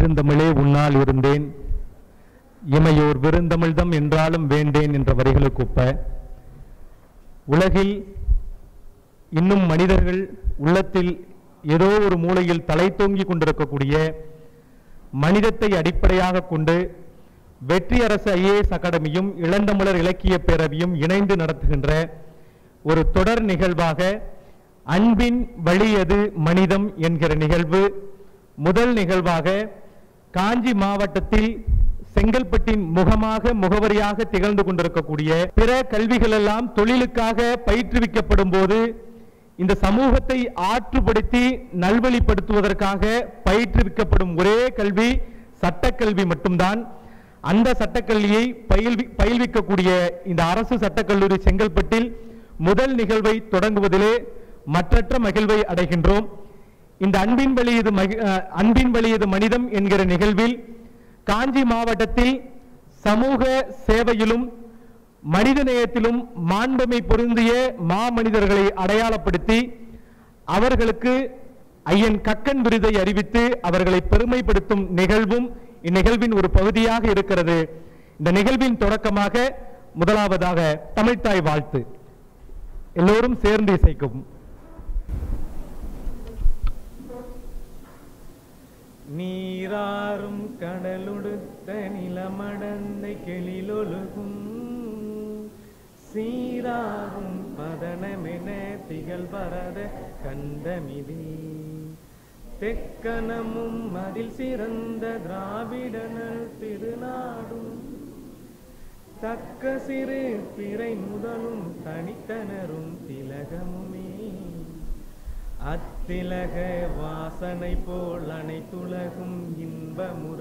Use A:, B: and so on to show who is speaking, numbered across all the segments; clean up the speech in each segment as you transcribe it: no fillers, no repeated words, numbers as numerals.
A: பெருந்தமிழே உன்னால் இருந்தேன், இமையோர் விருந்தமிழ்தம் என்றாலும் வேண்டேன் என்ற வரிகளுக்கு ஒப்ப உலகில் இன்னும் மனிதர்கள் உள்ளத்தில் ஏதோ ஒரு மூலையில் தலை தோங்கி கொண்டிருக்கக்கூடிய மனிதத்தை அடிப்படையாக கொண்டு வெற்றி அரசு ஐஏஎஸ் அகாடமியும் இளந்தமிழர் இலக்கிய பேரவையும் இணைந்து நடத்துகின்ற ஒரு தொடர் நிகழ்வாக அன்பின் வழியது மனிதம் என்கிற நிகழ்வு முதல் நிகழ்வாக காஞ்சி மாவட்டத்தில் செங்கல்பட்டின் முகவரியாக திகழ்ந்து கொண்டிருக்கக்கூடிய பிற கல்விகள் எல்லாம் தொழிலுக்காக பயிற்றுவிக்கப்படும் போது இந்த சமூகத்தை ஆற்றுப்படுத்தி நல்வழிப்படுத்துவதற்காக பயிற்றுவிக்கப்படும் ஒரே கல்வி சட்டக்கல்வி மட்டும்தான். அந்த சட்டக்கல்வியை பயில்விக்கக்கூடிய இந்த அரசு சட்டக்கல்லூரி செங்கல்பட்டில் முதல் நிகழ்வை தொடங்குவதிலே மற்றற்ற மகிழ்வை அடைகின்றோம். இந்த அன்பின் வழியது மனிதம் என்கிற நிகழ்வில் காஞ்சி மாவட்டத்தில் சமூக சேவையிலும் மனித நேயத்திலும் மாண்புமை பொருந்திய மாமனிதர்களை அடையாளப்படுத்தி அவர்களுக்கு ஐயன் கக்கன் விருதை அறிவித்து அவர்களை பெருமைப்படுத்தும் நிகழ்வும் இந்நிகழ்வின் ஒரு பகுதியாக இருக்கிறது. இந்த நிகழ்வின் தொடக்கமாக முதலாவதாக தமிழ்த்தாய் வாழ்த்து எல்லோரும் சேர்ந்து இசைக்கும். நீராறும் கடலுடுத்த நிலமடந்தை கெளிலொழுகும் சீராறும் பதனமென திகழ் பரத கண்டமிதி தெக்கனமும் அதில் சிறந்த திராவிடனல் திருநாடும் தக்க சிறு பிறை முதலும் தனித்தனரும் திலகமுமே அத்திலக வாசனை போல் அனைத்துலகும் இன்பமுற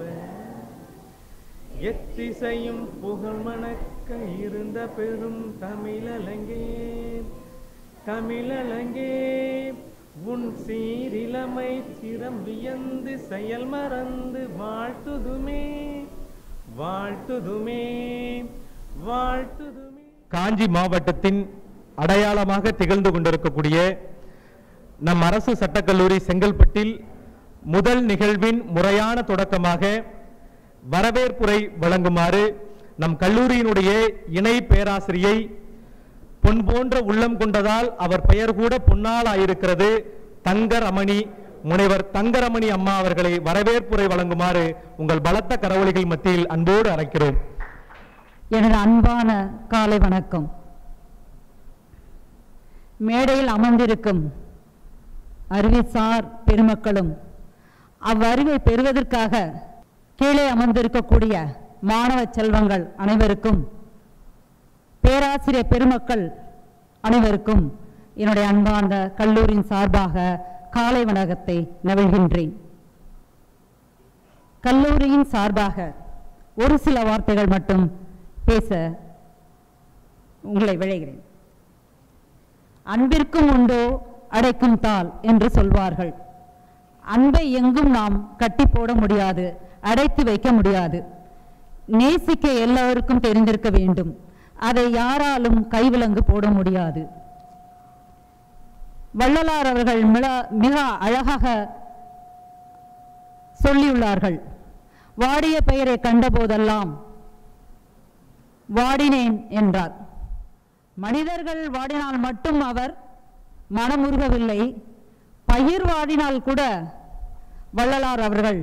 A: எத்திசையும் புகழ் மணக்க இருந்த பெரும் தமிழலங்கே தமிழலங்கே உன் சீரிலமை சிரம் வியந்து செயல் மறந்து வாழ்த்துதுமே வாழ்த்துதுமே வாழ்த்துதுமே. காஞ்சி மாவட்டத்தின் அடையாளமாக திகழ்ந்து கொண்டிருக்கக்கூடிய நம் அரசு சட்டக்கல்லூரி செங்கல்பட்டில் முதல் நிகழ்வின் முறையான தொடக்கமாக வரவேற்புரை வழங்குமாறு நம் கல்லூரியினுடைய இணை பேராசிரியை பொன் போன்ற உள்ளம் கொண்டதால் அவர் பெயர் கூட பொன்னால் ஆயிருக்கிறது தங்கரமணி முனைவர் தங்கரமணி அம்மா அவர்களை வரவேற்புரை வழங்குமாறு உங்கள் பலத்த கரவொலிகள் மத்தியில் அன்போடு அழைக்கிறோம்.
B: எனது அன்பான காலை வணக்கம். மேடையில் அமர்ந்திருக்கும் அறிவுசார் பெருமக்களும் அவ்வறிவை பெறுவதற்காக கீழே அமர்ந்திருக்கக்கூடிய மாணவ செல்வங்கள் அனைவருக்கும் பேராசிரியர் பெருமக்கள் அனைவருக்கும் என்னுடைய அன்பார்ந்த கல்லூரியின் சார்பாக காலை வணக்கத்தை நல்கின்றேன். கல்லூரியின் சார்பாக ஒரு சில வார்த்தைகள் மட்டும் பேச உங்களை விழைகிறேன். அன்பிற்கும் உண்டோ அடைக்கும் தாள் என்று சொல்வார்கள். அன்பை எங்கும் நாம் கட்டி போட முடியாது, அடைத்து வைக்க முடியாது. நேசிக்க எல்லோருக்கும் தெரிந்திருக்க வேண்டும். அதை யாராலும் கைவிலங்கு போட முடியாது. வள்ளலார் அவர்கள் மிக அழகாக சொல்லியுள்ளார்கள். வாடிய பெயரை கண்டபோதெல்லாம் வாடினேன் என்றார். மனிதர்கள் வாடினால் மட்டும் அவர் மனமுருகவில்லை, பயிர் வாடினால் கூட வள்ளலார் அவர்கள்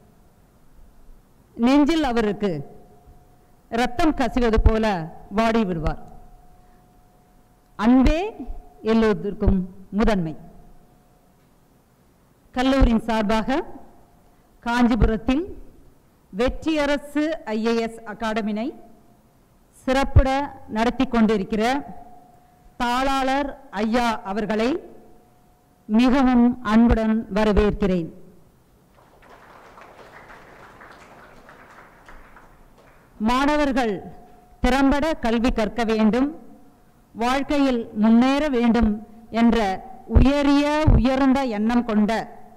B: நெஞ்சில் அவருக்கு இரத்தம் கசிவது போல வாடி விடுவார். அன்பே எல்லோருக்கும் முதன்மை. கல்லூரியின் சார்பாக காஞ்சிபுரத்தில் வெற்றி அரசு ஐஏஎஸ் அகாடமியை சிறப்புட நடத்தி கொண்டிருக்கிற தாளாளர் ஐயா அவர்களை மிகவும் அன்புடன் வரவேற்கிறேன். மாணவர்கள் திறம்பட கல்வி கற்க வேண்டும், வாழ்க்கையில் முன்னேற வேண்டும் என்ற உயர்ந்த எண்ணம் கொண்ட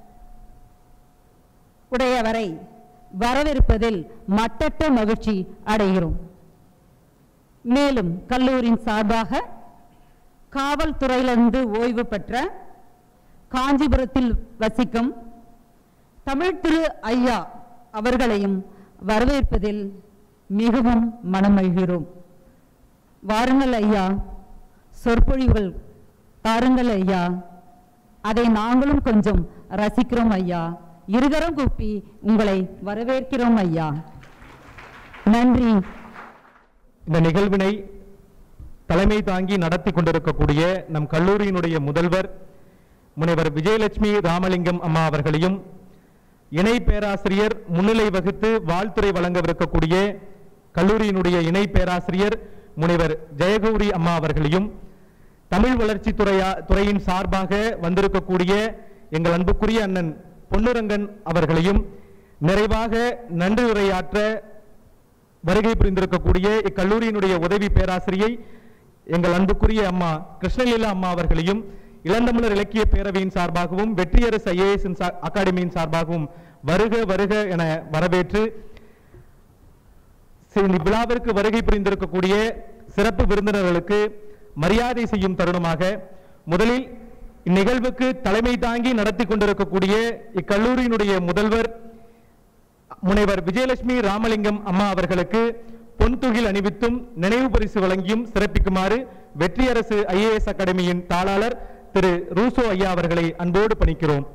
B: உடையவரை வரவேற்பதில் மட்டற்ற மகிழ்ச்சி அடைகிறோம். மேலும் கல்லூரியின் சார்பாக காவல்துறையிலிருந்து ஓய்வு பெற்ற காஞ்சிபுரத்தில் வசிக்கும் தமிழ் திரு ஐயா அவர்களையும் வரவேற்பதில் மிகவும் மனமகிழ்கிறோம். வாருங்கள் ஐயா, சொற்பொழிவுகள் தாருங்கள் ஐயா, அதை நாங்களும் கொஞ்சம் ரசிக்கிறோம் ஐயா. இருகரம் கூப்பி உங்களை வரவேற்கிறோம் ஐயா. நன்றி.
A: இந்த நிகழ்வினை தலைமை தாங்கி நடத்தி கொண்டிருக்கக்கூடிய நம் கல்லூரியினுடைய முதல்வர் முனைவர் விஜயலட்சுமி ராமலிங்கம் அம்மா அவர்களையும், இணை பேராசிரியர் முன்னிலை வகுத்து வாழ்த்துறை வழங்கவிருக்கக்கூடிய கல்லூரியினுடைய இணை பேராசிரியர் முனைவர் ஜெயகௌரி அம்மா அவர்களையும், தமிழ் வளர்ச்சி துறையின் சார்பாக வந்திருக்கக்கூடிய எங்கள் அன்புக்குரிய அண்ணன் பொன்னுரங்கன் அவர்களையும், நிறைவாக நன்றி உரையாற்ற வருகை புரிந்திருக்கக்கூடிய இக்கல்லூரியினுடைய உதவி பேராசிரியை எங்கள் அன்புக்குரிய அம்மா கிருஷ்ணலீலா அம்மா அவர்களையும், இளந்தமிழர் இலக்கிய பேரவையின் சார்பாகவும் வெற்றியரசு ஐஏஎஸ் அகாடமியின் சார்பாகவும் வருக வருக என வரவேற்று விழாவிற்கு வருகை புரிந்திருக்கக்கூடிய சிறப்பு விருந்தினர்களுக்கு மரியாதை செய்யும் தருணமாக முதலில் இந்நிகழ்வுக்கு தலைமை தாங்கி நடத்தி கொண்டிருக்கக்கூடிய இக்கல்லூரியினுடைய முதல்வர் முனைவர் விஜயலட்சுமி ராமலிங்கம் அம்மா அவர்களுக்கு பொன்துகில் அணிவித்தும் நினைவு பரிசு வழங்கியும் சிறப்பிக்குமாறு வெற்றியரசு ஐஏஎஸ் அகாடமியின் தாளாளர் திரு ரூசோ ஐயா அவர்களை அன்போடு பணிக்கிறோம்.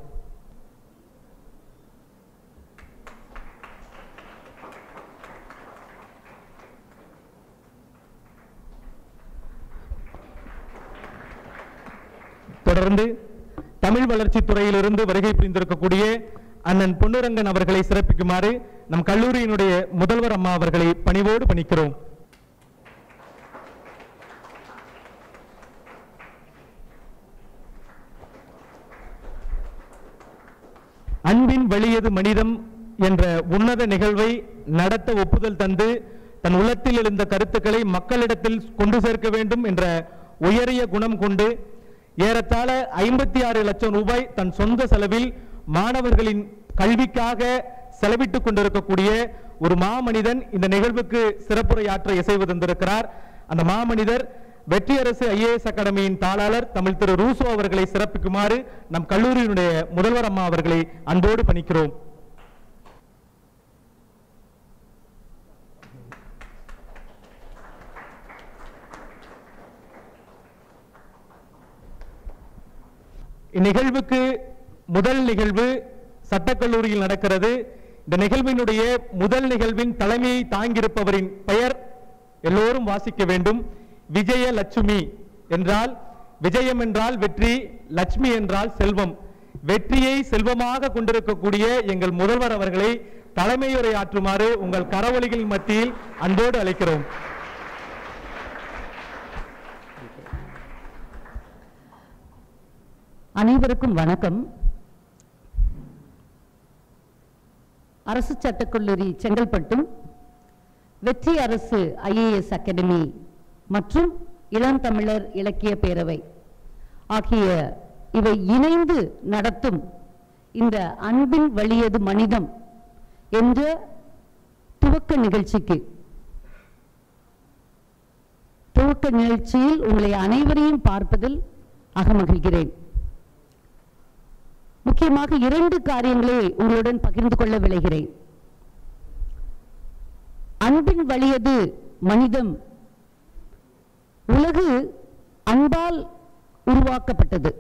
A: தொடர்ந்து தமிழ் வளர்ச்சி துறையிலிருந்து வருகை புரிந்திருக்கக்கூடிய அண்ணன் பொன்னுரங்கன் அவர்களை சிறப்பிக்குமாறு நம் கல்லூரியினுடைய முதல்வர் அம்மா அவர்களை பணிவோடு பணிக்கிறோம். அன்பின் வெளியது மனிதம் என்ற உன்னத நிகழ்வை நடத்த ஒப்புதல் தந்து தன் உள்ளத்தில் எழுந்த கருத்துக்களை மக்களிடத்தில் கொண்டு சேர்க்க வேண்டும் என்ற உயரிய குணம் கொண்டு ஏறத்தாழ 56 லட்சம் ரூபாய் தன் சொந்த செலவில் மாணவர்களின் கல்விக்காக செலவிட்டுக் கொண்டிருக்கக்கூடிய ஒரு மாமனிதன் இந்த நிகழ்வுக்கு சிறப்புரையாற்ற இசைவு தந்திருக்கிறார். அந்த மாமனிதர் வெற்றியரசு ஐஏஎஸ் அகாடமியின் தாளாளர் தமிழ் திரு ரூசோ அவர்களை சிறப்பிக்குமாறு நம் கல்லூரியினுடைய முதல்வர் அம்மா அவர்களை அன்போடு பணிக்கிறோம். இந்நிகழ்வுக்கு முதல் நிகழ்வு சட்டக்கல்லூரியில் நடக்கிறது. இந்த நிகழ்வினுடைய முதல் நிகழ்வின் தலைமையை தாங்கியிருப்பவரின் பெயர் எல்லோரும் வாசிக்க வேண்டும். விஜயலட்சுமி என்றால், விஜயம் என்றால் வெற்றி, லட்சுமி என்றால் செல்வம். வெற்றியை செல்வமாக கொண்டிருக்கக்கூடிய எங்கள் முதல்வர் அவர்களை தலைமையுரையாற்றுமாறு உங்கள் கரவொலிகள் மத்தியில் அன்போடு அழைக்கிறோம்.
B: அனைவருக்கும் வணக்கம். அரசு சட்டக்கல்லூரி செங்கல்பட்டும், வெற்றி அரசு ஐஏஎஸ் அகாடமி மற்றும் இளந்தமிழர் இலக்கிய பேரவை ஆகிய இவை இணைந்து நடத்தும் இந்த அன்பின் வழியது மனிதம் என்ற துவக்க நிகழ்ச்சியில் உங்களை அனைவரையும் பார்ப்பதில் அகமகிழ்கிறேன். முக்கியமாக 2 காரியங்களை உங்களுடன் பகிர்ந்து கொள்ள விளைகிறேன். அன்பின் வழியது மனிதம் உலகு அன்பால் உருவாக்கப்பட்டது.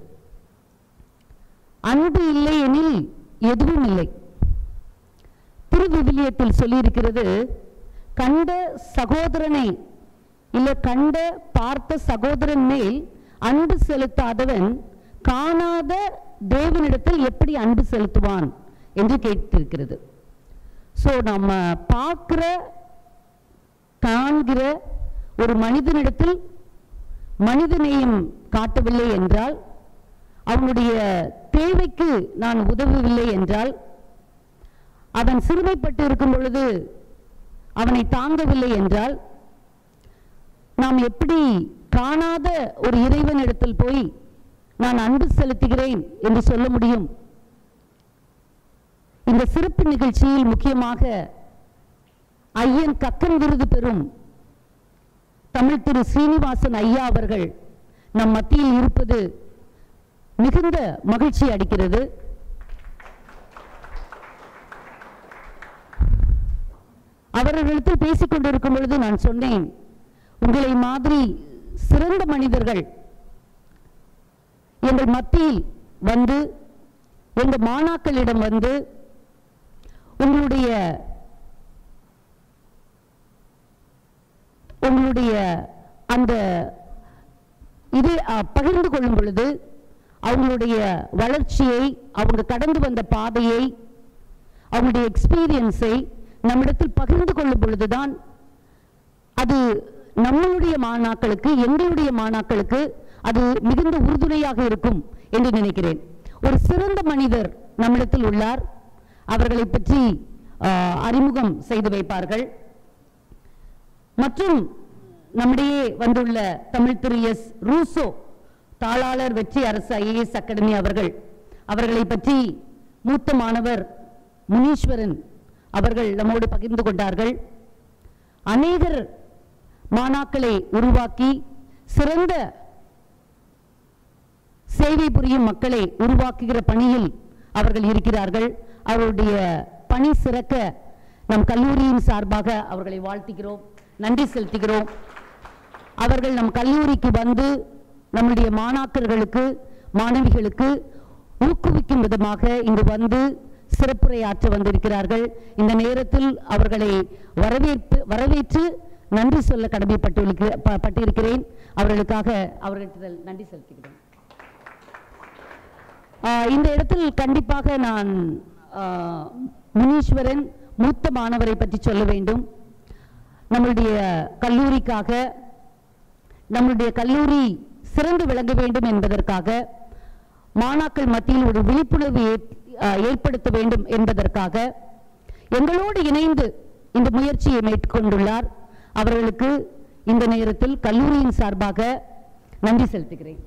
B: அன்பு இல்லை எனில் எதுவும் இல்லை. திருவிவிலியத்தில் சொல்லியிருக்கிறது, கண்ட சகோதரனை இல்லை கண்ட பார்த்த சகோதரன் மேல் அன்பு செலுத்தாதவன் காணாத தேவனிடத்தில் எப்படி அன்பு செலுத்துவான் என்று கேட்டிருக்கிறது. ஸோ நம்ம பார்க்கிற காண்கிற ஒரு மனிதனிடத்தில் மனிதநேயம் காட்டவில்லை என்றால், அவனுடைய தேவைக்கு நான் உதவவில்லை என்றால், அவன் சிறுமைப்பட்டு இருக்கும் பொழுது அவனை தாங்கவில்லை என்றால், நாம் எப்படி காணாத ஒரு இறைவனிடத்தில் போய் நான் அன்பு செலுத்துகிறேன் என்று சொல்ல முடியும்? இந்த சிறப்பு நிகழ்ச்சியில் முக்கியமாக ஐயன் கக்கன் விருது பெறும் தமிழ் திரு ஸ்ரீனிவாசன் ஐயா அவர்கள் நம் மத்தியில் இருப்பது மிகுந்த மகிழ்ச்சி அளிக்கிறது.
C: அவர்களிடத்தில் பேசிக் கொண்டிருக்கும் பொழுது நான் சொன்னேன், உங்களை மாதிரி சிறந்த மனிதர்கள் எங்கள் மத்தியில் வந்து எங்கள் மாணாக்களிடம் வந்து உங்களுடைய அந்த இதை பகிர்ந்து கொள்ளும் பொழுது அவங்களுடைய வளர்ச்சியை, அவங்க கடந்து வந்த பாதையை, அவங்களுடைய எக்ஸ்பீரியன்ஸை நம்மிடத்தில் பகிர்ந்து கொள்ளும் பொழுதுதான் அது நம்மளுடைய மாணாக்களுக்கு, எங்களுடைய மாணாக்களுக்கு அது மிகுந்த உறுதுணையாக இருக்கும் என்று நினைக்கிறேன். ஒரு சிறந்த மனிதர் நம்மிடத்தில் உள்ளார். அவர்களை பற்றி அறிமுகம் செய்து வைப்பார்கள். மற்றும் நம்மிடையே வந்துள்ள தமிழ் திரு எஸ். ரூசோ, தாளாளர், வெற்றி அரசு IAS அகாடமி அவர்களை பற்றி மூத்த மாணவர் முனீஸ்வரன் அவர்கள் நம்மோடு பகிர்ந்து கொண்டார்கள். அநேகர் மாணாக்களை உருவாக்கி சிறந்த சேவை புரியும் மக்களை உருவாக்குகிற பணியில் அவர்கள் இருக்கிறார்கள். அவருடைய பணி சிறக்க நம் கல்லூரியின் சார்பாக அவர்களை வாழ்த்துகிறோம், நன்றி செலுத்துகிறோம். அவர்கள் நம் கல்லூரிக்கு வந்து நம்முடைய மாணாக்கர்களுக்கு, மாணவிகளுக்கு ஊக்குவிக்கும் விதமாக இங்கு வந்து சிறப்புரையாற்ற வந்திருக்கிறார்கள். இந்த நேரத்தில் அவர்களை வரவேற்று நன்றி சொல்ல கடமைப்பட்டிருக்கிறேன். அவர்களுக்காக அவர்களிடத்தில் நன்றி செலுத்துகிறேன். இந்த இடத்தில் கண்டிப்பாக நான் முனீஸ்வரன் மூத்த மாணவரை பற்றி சொல்ல வேண்டும். நம்முடைய கல்லூரிக்காக, நம்முடைய கல்லூரி சிறந்து விளங்க வேண்டும் என்பதற்காக, மாணாக்கள் மத்தியில் ஒரு விழிப்புணர்வு ஏற்படுத்த வேண்டும் என்பதற்காக எங்களோடு இணைந்து இந்த முயற்சியை மேற்கொண்டுள்ளார். அவர்களுக்கு இந்த நேரத்தில் கல்லூரியின் சார்பாக நன்றி செலுத்துகிறேன்.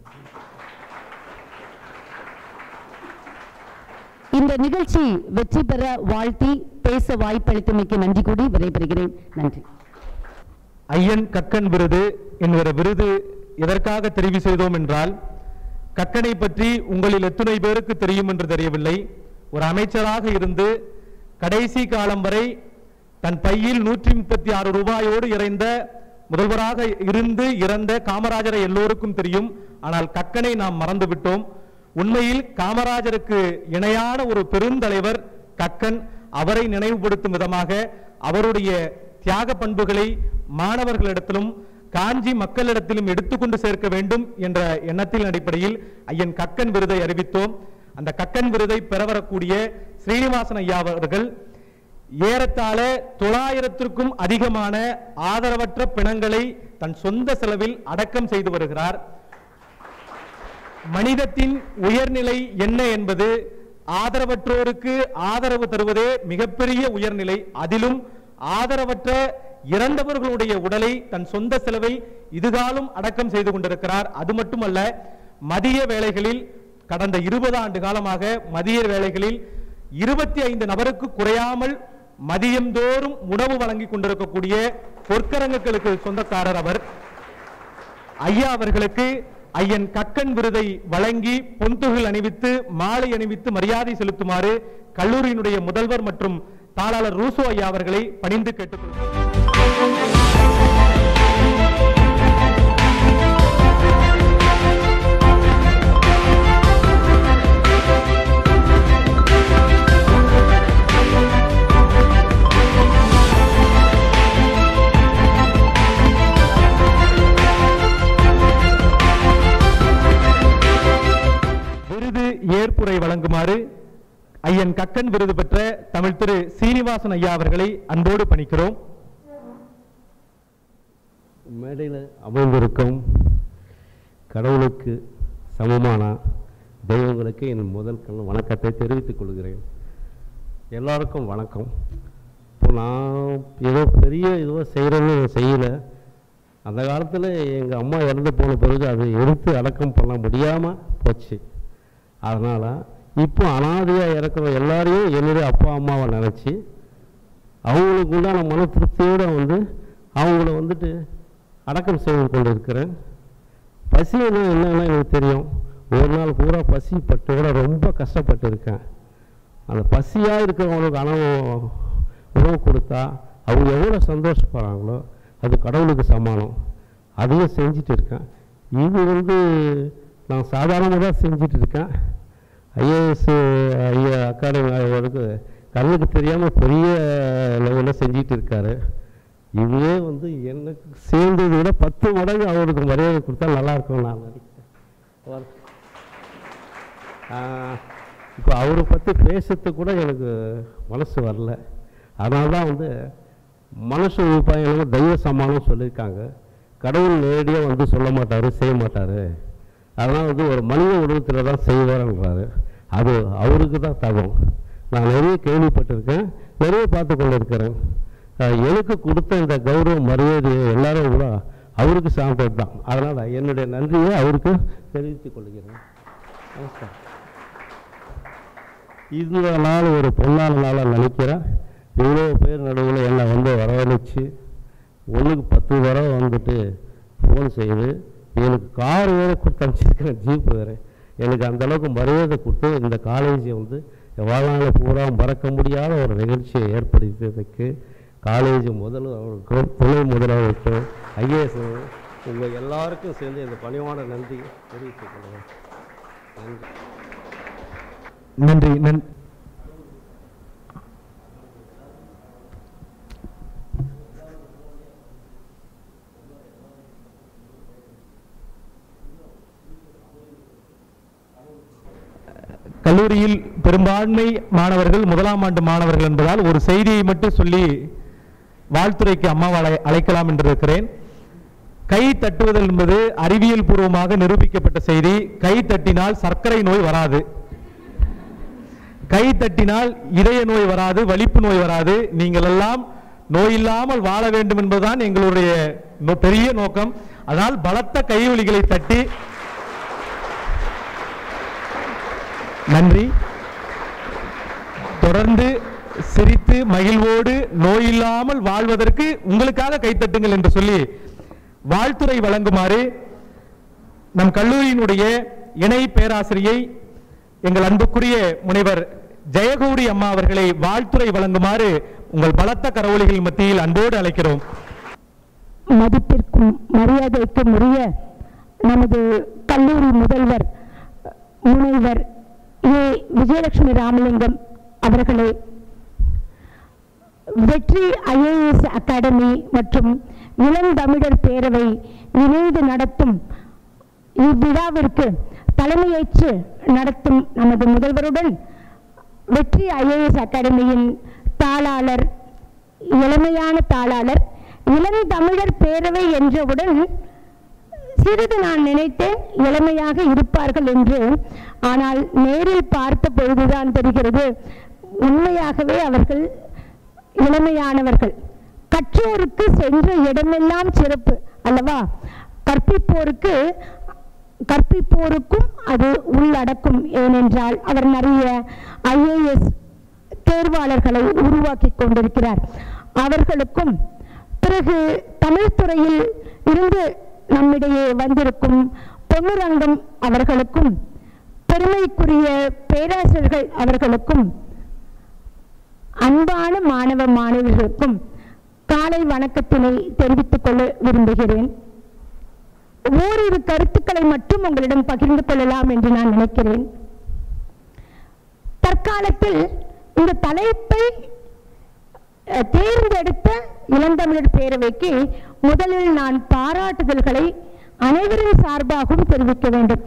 C: இந்த நிகழ்ச்சி வெற்றி பெற வாழ்த்தி பேச வாய்ப்பளித்தமைக்கு நன்றி கூறி விடைபெறுகிறேன். நன்றி.
A: ஐயன் கக்கன் விருது என்கிற விருது எதற்காக தெரிவு செய்தோம் என்றால், கக்கனை பற்றி உங்களில் எத்தனை பேருக்கு தெரியும் என்று தெரியவில்லை. ஒரு அமைச்சராக இருந்து கடைசி காலம் வரை தன் பையில் 136 ரூபாயோடு இறைந்த முதல்வராக இருந்து இறந்த காமராஜரை எல்லோருக்கும் தெரியும். ஆனால் கக்கனை நாம் மறந்துவிட்டோம். உண்மையில் காமராஜருக்கு இணையான ஒரு பெருந்தலைவர் கக்கன். அவரை நினைவுபடுத்தும் விதமாக அவருடைய தியாக பண்புகளை மாணவர்களிடத்திலும் காஞ்சி மக்களிடத்திலும் எடுத்துக்கொண்டு சேர்க்க வேண்டும் என்ற எண்ணத்தின் அடிப்படையில் ஐயன் கக்கன் விருதை அறிவித்தோம். அந்த கக்கன் விருதை பெறவரக்கூடிய ஸ்ரீனிவாசன் ஐயா அவர்கள் ஏறத்தாழ 900க்கும் அதிகமான ஆதரவற்ற பிணங்களை தன் சொந்த செலவில் அடக்கம் செய்து வருகிறார். மனிதத்தின் உயர்நிலை என்ன என்பது ஆதரவற்றோருக்கு ஆதரவு தருவதே மிகப்பெரிய உயர்நிலை. அதிலும் ஆதரவற்ற இறந்தவர்களுடைய உடலை தன் சொந்த செலவில் இதுகாலும் அடக்கம் செய்து கொண்டிருக்கிறார். அது மட்டுமல்ல, மதிய வேளைகளில் கடந்த 20 ஆண்டு காலமாக மதிய வேளைகளில் 25 நபருக்கு குறையாமல் மதியந்தோறும் உணவு வழங்கி கொண்டிருக்கக்கூடிய பொற்கரங்குகளுக்கு சொந்தக்காரர் அவர். ஐயா அவர்களுக்கு ஐயன் கக்கன் விருதை வழங்கி பொன்துகள் அணிவித்து மாலை அணிவித்து மரியாதை செலுத்துமாறு கல்லூரியினுடைய முதல்வர் மற்றும் தாளாளர் ரூசோ ஐயா அவர்களை பணிந்து கேட்டுக்கொள்கிறேன். ஏற்புரை வழங்குமாறு ஐயன் கக்கன் விருது பெற்ற தமிழ் திரு சீனிவாசன் ஐயா அவர்களை அன்போடு பணிக்கிறோம்.
D: மேடையில் அமர்ந்திருக்கும் கடவுளுக்கு சமமான தெய்வங்களுக்கு என் முதல் வணக்கத்தை தெரிவித்துக் கொள்கிறேன். எல்லாருக்கும் வணக்கம். இப்போ நான் ஏதோ பெரிய இதுவோ செய்கிறேன்னு செய்யலை. அந்த காலத்தில் எங்கள் அம்மா இறந்து போன பிறகு அதை எடுத்து அடக்கம் பண்ண முடியாமல் போச்சு. அதனால் இப்போ அனாதையாக இறக்குற எல்லாரையும் என்னுடைய அப்பா அம்மாவை நினச்சி அவங்களுக்கு உண்டான மன திருப்தியோடு அவங்கள வந்துட்டு அடக்கம் செய்து கொண்டு இருக்கிறேன். பசின்னா என்னன்னா எனக்கு தெரியும். ஒரு நாள் பூரா பசி பட்டு கூட ரொம்ப கஷ்டப்பட்டு இருக்கேன். அந்த பசியாக இருக்கிறவங்களுக்கு உணவு கொடுத்தா அவங்க எவ்வளோ சந்தோஷப்படுறாங்களோ அது கடவுளுக்கு சமானம். அதையும் செஞ்சுட்டு இருக்கேன். இது நான் சாதாரணமாக தான் செஞ்சுட்டு இருக்கேன். ஐஏஎஸ் அகாடமி அவருக்கு கண்ணுக்கு தெரியாமல் பெரிய லெவலில் செஞ்சிட்டு இருக்காரு. இதுவே எனக்கு சேர்ந்ததை விட 10 மடங்கு அவருக்கு மரியாதை கொடுத்தா நல்லாயிருக்கும் நான் நினைக்கிறேன். இப்போ அவரை பற்றி பேசுறதுக்கு கூட எனக்கு மனசு வரல. அதனால தான் மனசு உபாயம் தெய்வ சமானம் சொல்லியிருக்காங்க. கடவுள் நேரடியாக சொல்ல மாட்டார், செய்ய மாட்டார். அதனால் ஒரு மனித உருவத்தில் தான் செய்வார்ன்றாரு. அது அவருக்கு தான் தகும். நான் நிறைய கேள்விப்பட்டிருக்கேன், நிறைய பார்த்து கொண்டு இருக்கிறேன். எனக்கு கொடுத்த இந்த கௌரவ மரியாதையை எல்லாரும் கூட அவருக்கு சார்ந்தது தான். அதனால் என்னுடைய நன்றியை அவருக்கு தெரிவித்துக் கொள்கிறேன். நமஸ்காரம். இந்த நாள் ஒரு பொன்னான நாளாக நினைக்கிறேன். இவ்வளோ பேர் நடுவில் என்னை வரவழைச்சு 1க்கு 10 தடவை ஃபோன் செய்து எனக்கு கார் வேறு கொடுத்து அனுப்பிச்சிருக்கிறேன், ஜீப்பு வேறு. எனக்கு அந்தளவுக்கு மரியாதை கொடுத்து இந்த காலேஜை வாழ்நாளில் பூரா மறக்க முடியாத ஒரு நிகழ்ச்சியை ஏற்படுத்தியதுக்கு காலேஜ் முதல்வருக்கும் துணை முதல்வருக்கும் ஐஏஎஸ் உங்கள் எல்லாருக்கும் சேர்ந்து இந்த பணிவான நன்றி தெரிவித்துக் கொள்கிறேன்.
A: நன்றி. கல்லூரியில் பெரும்பான்மை மாணவர்கள் 1ஆம் ஆண்டு மாணவர்கள் என்பதால் ஒரு செய்தியை மட்டும் சொல்லி வாழ்த்துறைக்கு அம்மாவை அழைக்கலாம் என்று இருக்கிறேன். கை தட்டுவதல் என்பது அறிவியல் பூர்வமாக நிரூபிக்கப்பட்ட செய்தி. கை தட்டினால் சர்க்கரை நோய் வராது, கை தட்டினால் இதய நோய் வராது, வலிப்பு நோய் வராது. நீங்கள் எல்லாம் நோயில்லாமல் வாழ வேண்டும் என்பதுதான் எங்களுடைய பெரிய நோக்கம். அதனால் பலத்த கையொலிகளை தட்டி நன்றி. தொடர்ந்து சிரித்து மகிழ்வோடு நோயில்லாமல் வாழ்வதற்கு உங்களுக்காக கைத்தட்டுங்கள் என்று சொல்லி வாழ்த்துரை வழங்குமாறு நம் கல்லூரியினுடைய இணை பேராசிரியை எங்கள் அன்புக்குரிய முனைவர் ஜெயகௌரி அம்மா அவர்களை வாழ்த்துரை வழங்குமாறு உங்கள் பலத்த கரவொலிகள் மத்தியில் அன்போடு அழைக்கிறோம்.
E: மதிப்பிற்கும் மரியாதைக்கும் உரிய நமது கல்லூரி முதல்வர் முனைவர் ஏ. விஜயலட்சுமி ராமலிங்கம் அவர்களை வெற்றி ஐஏஎஸ் அகாடமி மற்றும் இளந்தமிழர் பேரவை இணைந்து நடத்தும் இவ்விழாவிற்கு தலைமையேற்று நடத்தும் நமது முதல்வருடன் வெற்றி ஐஏஎஸ் அகாடமியின் தாளாளர், இளமையான தாளாளர், இளந்தமிழர் பேரவை என்றவுடன் சிறிது நான் நினைத்தேன் இளமையாக இருப்பார்கள் என்று. ஆனால் நேரில் பார்த்த பொழுதுதான் தெரிகிறது உண்மையாகவே அவர்கள் இளமையானவர்கள். கற்றோருக்கு சென்ற இடமெல்லாம் சிறப்பு அல்லவா? கற்பிப்போருக்கும் அது உள்ளடக்கும். ஏனென்றால் அவர் நிறைய ஐஏஎஸ் தேர்வாளர்களை உருவாக்கி கொண்டிருக்கிறார். அவர்களுக்கும் பிறகு தமிழ் துறையில் இருந்து நம்மிடையே வந்திருக்கும் பொன்னுரங்கம் அவர்களுக்கும் பெருமைக்குரிய பேராசிரியர்கள் அவர்களுக்கும் அன்பான மாணவ மாணவிகளுக்கும் காலை வணக்கத்தினை தெரிவித்துக் கொள்ள விரும்புகிறேன். ஓரிரு கருத்துக்களை மட்டும் உங்களிடம் பகிர்ந்து கொள்ளலாம் என்று நான் நினைக்கிறேன். தற்காலத்தில் இந்த தலைப்பை தேர்ந்தெடுத்த இளந்தமிழர் பேரவைக்கு முதலில் நான் பாராட்டுதல்களை அனைவரின் சார்பாகவும் தெரிவிக்க வேண்டும்.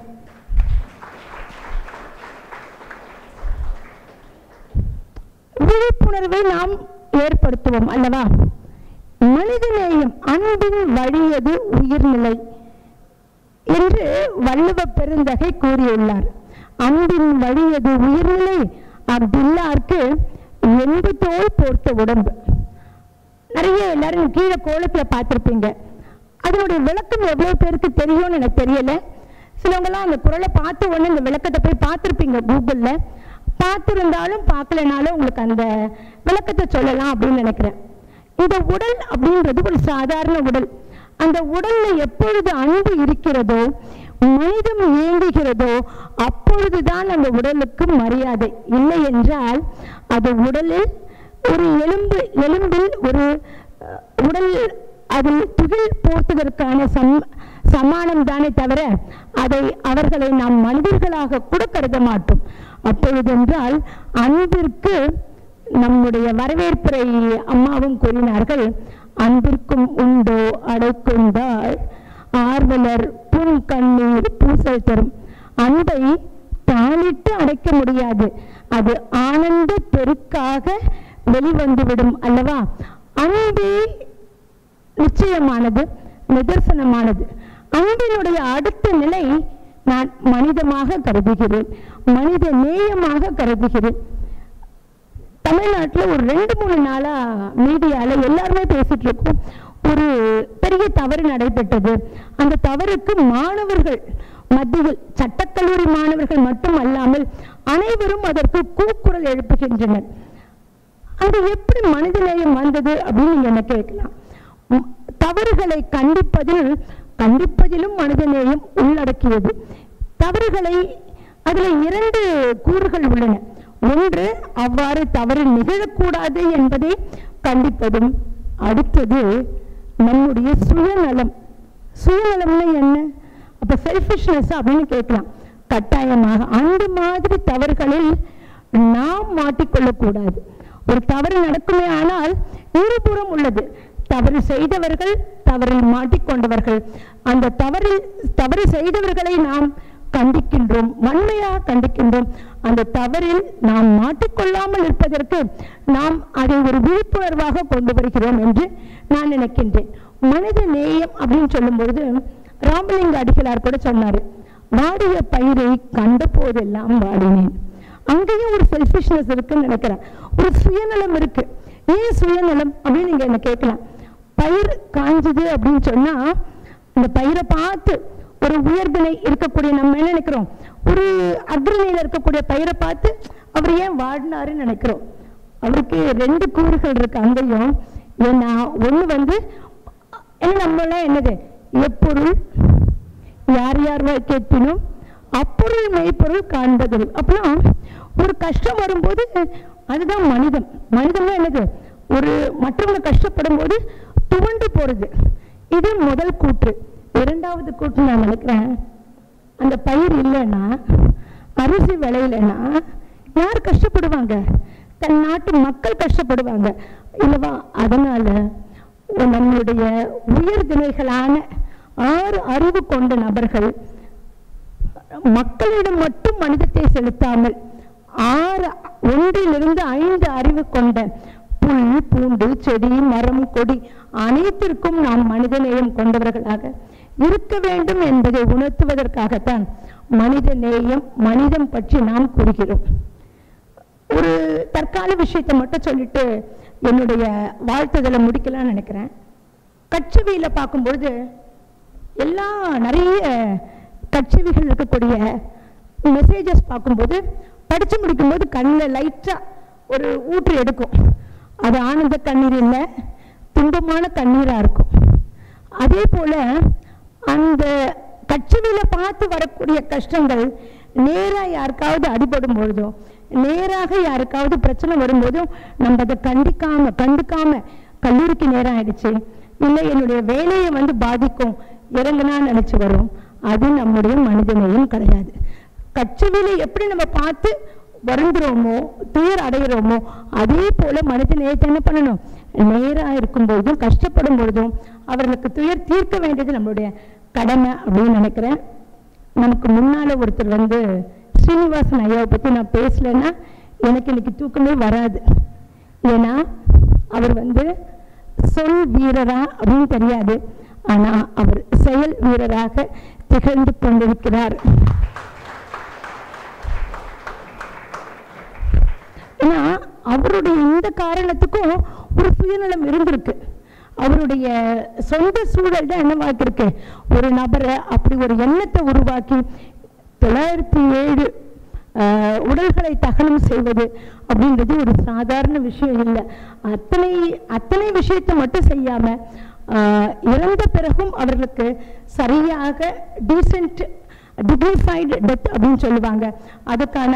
E: விழிப்புணர்வை நாம் ஏற்படுத்துவோம் அல்லவா? மனிதநேயம், அன்பின் வழியது உயிர்நிலை என்று வள்ளுவ பெருந்தகை கூறியுள்ளார். அன்பின் வழியது உயிர்நிலை, அப்துல்லாருக்கு எண்பு தோல் போர்த்த உடம்பு. நிறைய எல்லாரும் கீழே கோலத்தில் பார்த்துருப்பீங்க. அதனுடைய விளக்கம் எவ்வளவு பேருக்கு தெரியும்னு எனக்கு தெரியல. சிலவங்கெல்லாம் அந்த குரலை பார்த்த உடனே இந்த விளக்கத்தை போய் பார்த்துருப்பீங்க கூகுள்ல. பார்த்துருந்தாலும் பார்க்கலனாலும் உங்களுக்கு அந்த விளக்கத்தை சொல்லலாம் அப்படின்னு நினைக்கிறேன். இந்த உடல் அப்படின்றது ஒரு சாதாரண உடல். அந்த உடல்ல எப்பொழுது அன்பு இருக்கிறதோ, மனிதம் இயங்குகிறதோ, அப்பொழுதுதான் அந்த உடலுக்கு மரியாதை. இல்லை என்றால் அது உடலில் ஒரு எலும்பில் ஒரு உடல் அதில் துகில் போர்த்துவதற்கான சமானம் தானே தவிர அவர்களை நாம் மனிதர்களாக கூட கருத மாட்டோம். அப்பொழுதென்றால் அன்பிற்கு நம்முடைய வரவேற்புரை அம்மாவும் கூறினார்கள், அன்பிற்கும் உண்டோ அடைக்குந்தாள் ஆர்வலர் புன் கண்ணீர் பூசல் தரும். அன்பை தாளிட்டு அடைக்க முடியாது, அது ஆனந்த பெருக்காக வெளிவந்துவிடும் அல்லவா? அன்பே நிச்சயமானது, நிதர்சனமானது. அன்பினுடைய அடுத்த நிலை நான் மனிதமாக கருதுகிறேன், மனித நேயமாக கருதுகிறேன். தமிழ்நாட்டில் ஒரு 2-3 நாளா மீடியால எல்லாருமே பேசிட்டு இருக்கோம், ஒரு பெரிய தவறு நடைபெற்றது. அந்த தவறுக்கு மாணவர்கள் மத்தியில், சட்டக்கல்லூரி மாணவர்கள் மட்டும் அல்லாமல் அனைவரும் அதற்கு கூக்குரல் எழுப்புகின்றனர். அது எப்படி மனிதநேயம் வந்தது அப்படின்னு நீங்க என்ன கேட்கலாம். தவறுகளை கண்டிப்பதிலும் மனிதநேயம் உள்ளடக்கியது. தவறுகளை அதுல 2 கூறுகள் உள்ளன. ஒன்று, அவ்வாறு தவறு நிகழக்கூடாது என்பதை கண்டிப்பதும், அடுத்தது நம்முடைய சுயநலம். சுயநலம்னா என்ன? அப்ப செல்ஃபிஷ்னஸ் அப்படின்னு கேட்கலாம். கட்டாயமாக அந்த மாதிரி தவறுகளில் நாம் மாட்டிக்கொள்ளக்கூடாது. ஒரு தவறு நடக்குமே ஆனால் இருபுறம் உள்ளது. தவறு செய்தவர்கள், தவறில் மாட்டிக்கொண்டவர்கள். அந்த தவறு செய்தவர்களை நாம் கண்டிக்கின்றோம், வன்மையாக கண்டிக்கின்றோம். அந்த தவறில் நாம் மாட்டிக்கொள்ளாமல் இருப்பதற்கு நாம் அதை ஒரு விழிப்புணர்வாக கொண்டு வருகிறோம் என்று நான் நினைக்கின்றேன். மனித நேயம் அப்படின்னு சொல்லும் பொழுது ராமலிங்க அடிகளார் கூட சொன்னாரு, வாடிய பயிரை கண்ட போதெல்லாம் வாடினேன். அங்கேயும் ஒரு செல்ஃபிஷ்னஸ் இருக்குன்னு நினைக்கிறேன், ஒரு சுயநலம் இருக்கு. ஏன் சுயநலம் அப்படின்னு நீங்க என்ன கேட்கலாம். பயிர் காஞ்சது அப்படின்னு சொன்னா இந்த பயிரை பார்த்து ஒரு உயர்தினை இருக்கக்கூடிய நம்ம என்ன நினைக்கிறோம், ஒரு அக்ரணியில இருக்கக்கூடிய பயிரை பார்த்து அவர் ஏன் வாடினாருன்னு நினைக்கிறோம். அவருக்கு 2 கூறுகள் இருக்கு அங்கேயும். ஏன்னா ஒண்ணு நம்மளாம் என்னது, எப்பொருள் யார் யார் கேட்பினும் அப்பொருள் மெய்ப்பொருள் காண்பது. அப்பெல்லாம் ஒரு கஷ்டம் வரும்போது அதுதான் மனிதம். மனிதம்னா என்னது, ஒரு மற்றவங்க கஷ்டப்படும் போது துவண்டு போறது. இது முதல் கூற்று. 2வது கூற்று நான் நினைக்கிறேன், அந்த பயிர் இல்லைன்னா, அரிசி விளையிலன்னா யார் கஷ்டப்படுவாங்க? தன் நாட்டு மக்கள் கஷ்டப்படுவாங்க இல்லவா? அதனால நம்மளுடைய உயர்திணைகளான 6 அறிவு கொண்ட நபர்கள் மக்களிடம் மட்டும் மனிதத்தை செலுத்தாமல் 1 to 5 அறிவு கொண்ட புல், பூண்டு, செடி, மரம், கொடி அனைத்திற்கும் நாம் மனிதநேயம் கொண்டவர்களாக இருக்க வேண்டும் என்பதை உணர்த்துவதற்காகத்தான் மனித நேயம், மனிதம் பற்றி நாம் கூறுகிறோம். ஒரு தற்கால விஷயத்தை மட்டும் சொல்லிட்டு என்னுடைய வாழ்த்துதலை முடிக்கலாம்னு நினைக்கிறேன். கட்சவியில பார்க்கும்பொழுது நிறைய கட்சவிகள் இருக்கக்கூடிய மெசேஜஸ் பார்க்கும்போது படிச்சு முடிக்கும்போது கண்ணில் லைட்டா ஒரு ஊற்று எடுக்கும். அது ஆனந்த கண்ணீர் இல்லை, துன்பமான கண்ணீரா இருக்கும். அதே போல அந்த கட்சவியில பார்த்து வரக்கூடிய கஷ்டங்கள் நேராக யாருக்காவது அடிபடும் பொழுதோ, நேராக யாருக்காவது பிரச்சனை வரும்போதும் நம்ம அதை கண்டுக்காம கல்லூரிக்கு நேரம் ஆயிடுச்சு, இல்லை என்னுடைய வேலையை பாதிக்கும், இறங்குனா நினைச்சு வரும். அது நம்முடைய மனிதநேயம் கிடையாது. கட்சவியில எப்படி நம்ம பார்த்து வருந்துறோமோ, துயர் அடைகிறோமோ, அதே போல மனித நேயத்தை என்ன பண்ணணும், நேரா இருக்கும் பொழுதும் கஷ்டப்படும் பொழுதும் அவர்களுக்கு துயர் தீர்க்க வேண்டியது நம்மளுடைய கடமை அப்படின்னு நினைக்கிறேன். நமக்கு முன்னால ஒருத்தர் ஸ்ரீனிவாசன் ஐயாவை பத்தி நான் பேசலைன்னா எனக்கு இன்னைக்கு தூக்கமே வராது. ஏன்னா அவர் சொல் வீரரா அப்படின்னு தெரியாது, ஆனா அவர் செயல் வீரராக திகழ்ந்து கொண்டிருக்கிறார். ஏன்னா அவருடைய இந்த காரணத்துக்கும் ஒரு சுயநலம் இருந்திருக்கு. அவருடைய சொந்த சூழல் தான் என்னவாக்கிருக்கு, ஒரு நபரை அப்படி ஒரு எண்ணத்தை உருவாக்கி 907 உடல்களை தகனம் செய்வது அப்படின்றது ஒரு சாதாரண விஷயம் இல்லை. அத்தனை விஷயத்தை மட்டும் செய்யாம இறந்த பிறகும் அவர்களுக்கு சரியாக டீசென்ட் டிக்னிஃபைடு டெத் அப்படின்னு சொல்லுவாங்க, அதுக்கான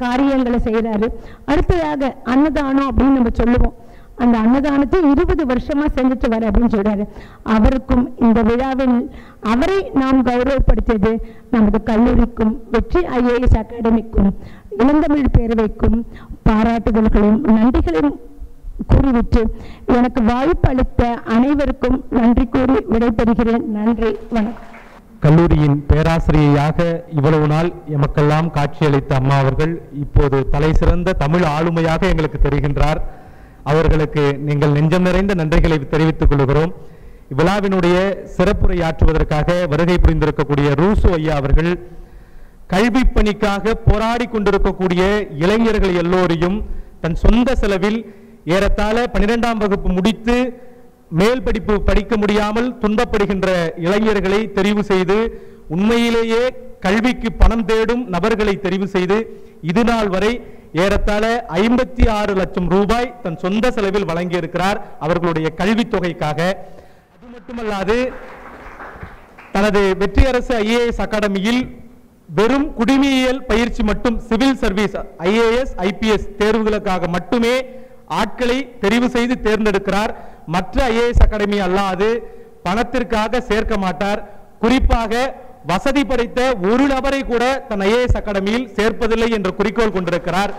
E: காரியங்களை செய்கிறாரு. அடுத்ததாக அன்னதானம் அப்படின்னு நம்ம சொல்லுவோம். அந்த அன்னதானத்தை 20 வருஷமா செஞ்சுட்டு வர அப்படின்னு சொல்றாரு. அவருக்கும் இந்த விழாவில் அவரை நாம் கௌரவப்படுத்தியது நமது கல்லூரிக்கும் வெற்றி IAS அகாடமிக்கும் இளந்தமிழ் பேரவைக்கும் பாராட்டுதல்களையும் நன்றிகளையும் கூறிவிட்டு எனக்கு வாய்ப்பு அளித்த அனைவருக்கும் நன்றி கூறி விடைபெறுகிறேன். நன்றி, வணக்கம்.
A: கல்லூரியின் பேராசிரியையாக இவ்வளவு நாள் எமக்கெல்லாம் காட்சியளித்த அம்மா அவர்கள் இப்போது தலை சிறந்த தமிழ் ஆளுமையாக எங்களுக்கு தெரிகின்றார். அவர்களுக்கு நீங்கள் நெஞ்சம் நிறைந்த நன்றிகளை தெரிவித்துக் கொள்கிறோம். விழாவினுடைய சிறப்புரையாற்றுவதற்காக வருகை புரிந்திருக்கக்கூடிய ரூசோ ஐயா அவர்கள் கல்வி பணிக்காக போராடி கொண்டிருக்கக்கூடிய இளைஞர்கள் எல்லோரையும் தன் சொந்த செலவில் ஏறத்தாழ 12ஆம் வகுப்பு முடித்து மேல் படிப்பு படிக்க முடியாமல் துன்பப்படுகின்ற இளைஞர்களை தெரிவு செய்து உண்மையிலேயே கல்விக்கு பணம் தேடும் நபர்களை தெரிவு செய்து இது நாள் வரை ஏறத்தாழ 56 லட்சம் ரூபாய் தன் சொந்த செலவில் வழங்கியிருக்கிறார் அவர்களுடைய கல்வித் தொகைக்காக. அது மட்டுமல்லாது தனது வெற்றி அரசு IAS அகாடமியில் வெறும் குடிமையியல் பயிற்சி மட்டும் சிவில் சர்வீஸ் IAS IPS தேர்வுகளுக்காக மட்டுமே ஆட்களை தெரிவு செய்து தேர்ந்தெடுக்கிறார். மற்ற IAS அகாடமி அல்லாது பணத்திற்காக சேர்க்க மாட்டார். குறிப்பாக வசதி படைத்த ஒரு நபரை கூட தன் IAS அகாடமியில் சேர்ப்பதில்லை என்ற குறிக்கோள் கொண்டிருக்கிறார்.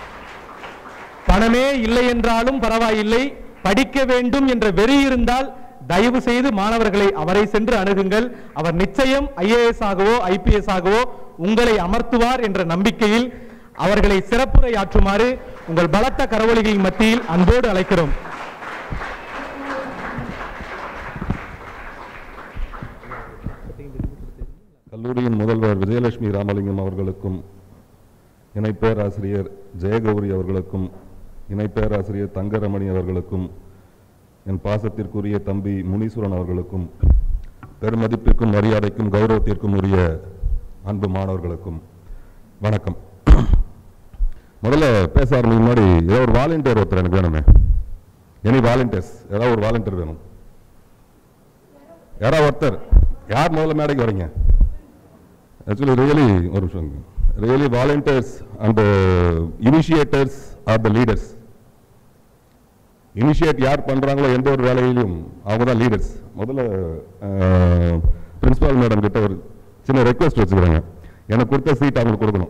A: பணமே இல்லை என்றாலும் பரவாயில்லை, படிக்க வேண்டும் என்ற வெறி இருந்தால் தயவு செய்து மாணவர்களை அவரை சென்று அணுகுங்கள். அவர் நிச்சயம் IAS ஆகவோ IPS ஆகவோ உங்களை அமர்த்துவார் என்ற நம்பிக்கையில் அவர்களை சிறப்புரையாற்றுமாறு உங்கள் பலத்த கரவொலிகளின் மத்தியில் அன்போடு அழைக்கிறோம்.
F: கல்லூரியின் முதல்வர் விஜயலட்சுமி ராமலிங்கம் அவர்களுக்கும், இணை பேராசிரியர் ஜெயகௌரி அவர்களுக்கும், இணை பேராசிரியர் தங்கரமணி அவர்களுக்கும், என் பாசத்திற்குரிய தம்பி முனீஸ்வரன் அவர்களுக்கும், பெருமதிப்பிற்கும் மரியாதைக்கும் கௌரவத்திற்கும் உரிய அன்பு மாணவர்களுக்கும் வணக்கம். முதல்ல பேச ஆரம்பிக்கும் முன்னாடி ஏதோ ஒரு வாலண்டியர் ஒருத்தர் எனக்கு வேணுமே. எனி வாலண்டியர்ஸ், ஏதாவது ஒரு வாலண்டியர் வேணும். யாராவது ஒருத்தர், யார் முதல்ல மேடைக்கு வரீங்க? Actually, really volunteers and initiators are the leaders. Initiate யார் பண்றாங்களோ எந்த ஒரு வேலையிலும் அவங்க தான் லீடர்ஸ். முதல்ல பிரின்சிபால் மேடம் கிட்ட ஒரு சின்ன ரெக்வெஸ்ட் வச்சுக்கிறாங்க. எனக்கு கொடுத்த சீட் அவங்களுக்கு கொடுக்கணும்.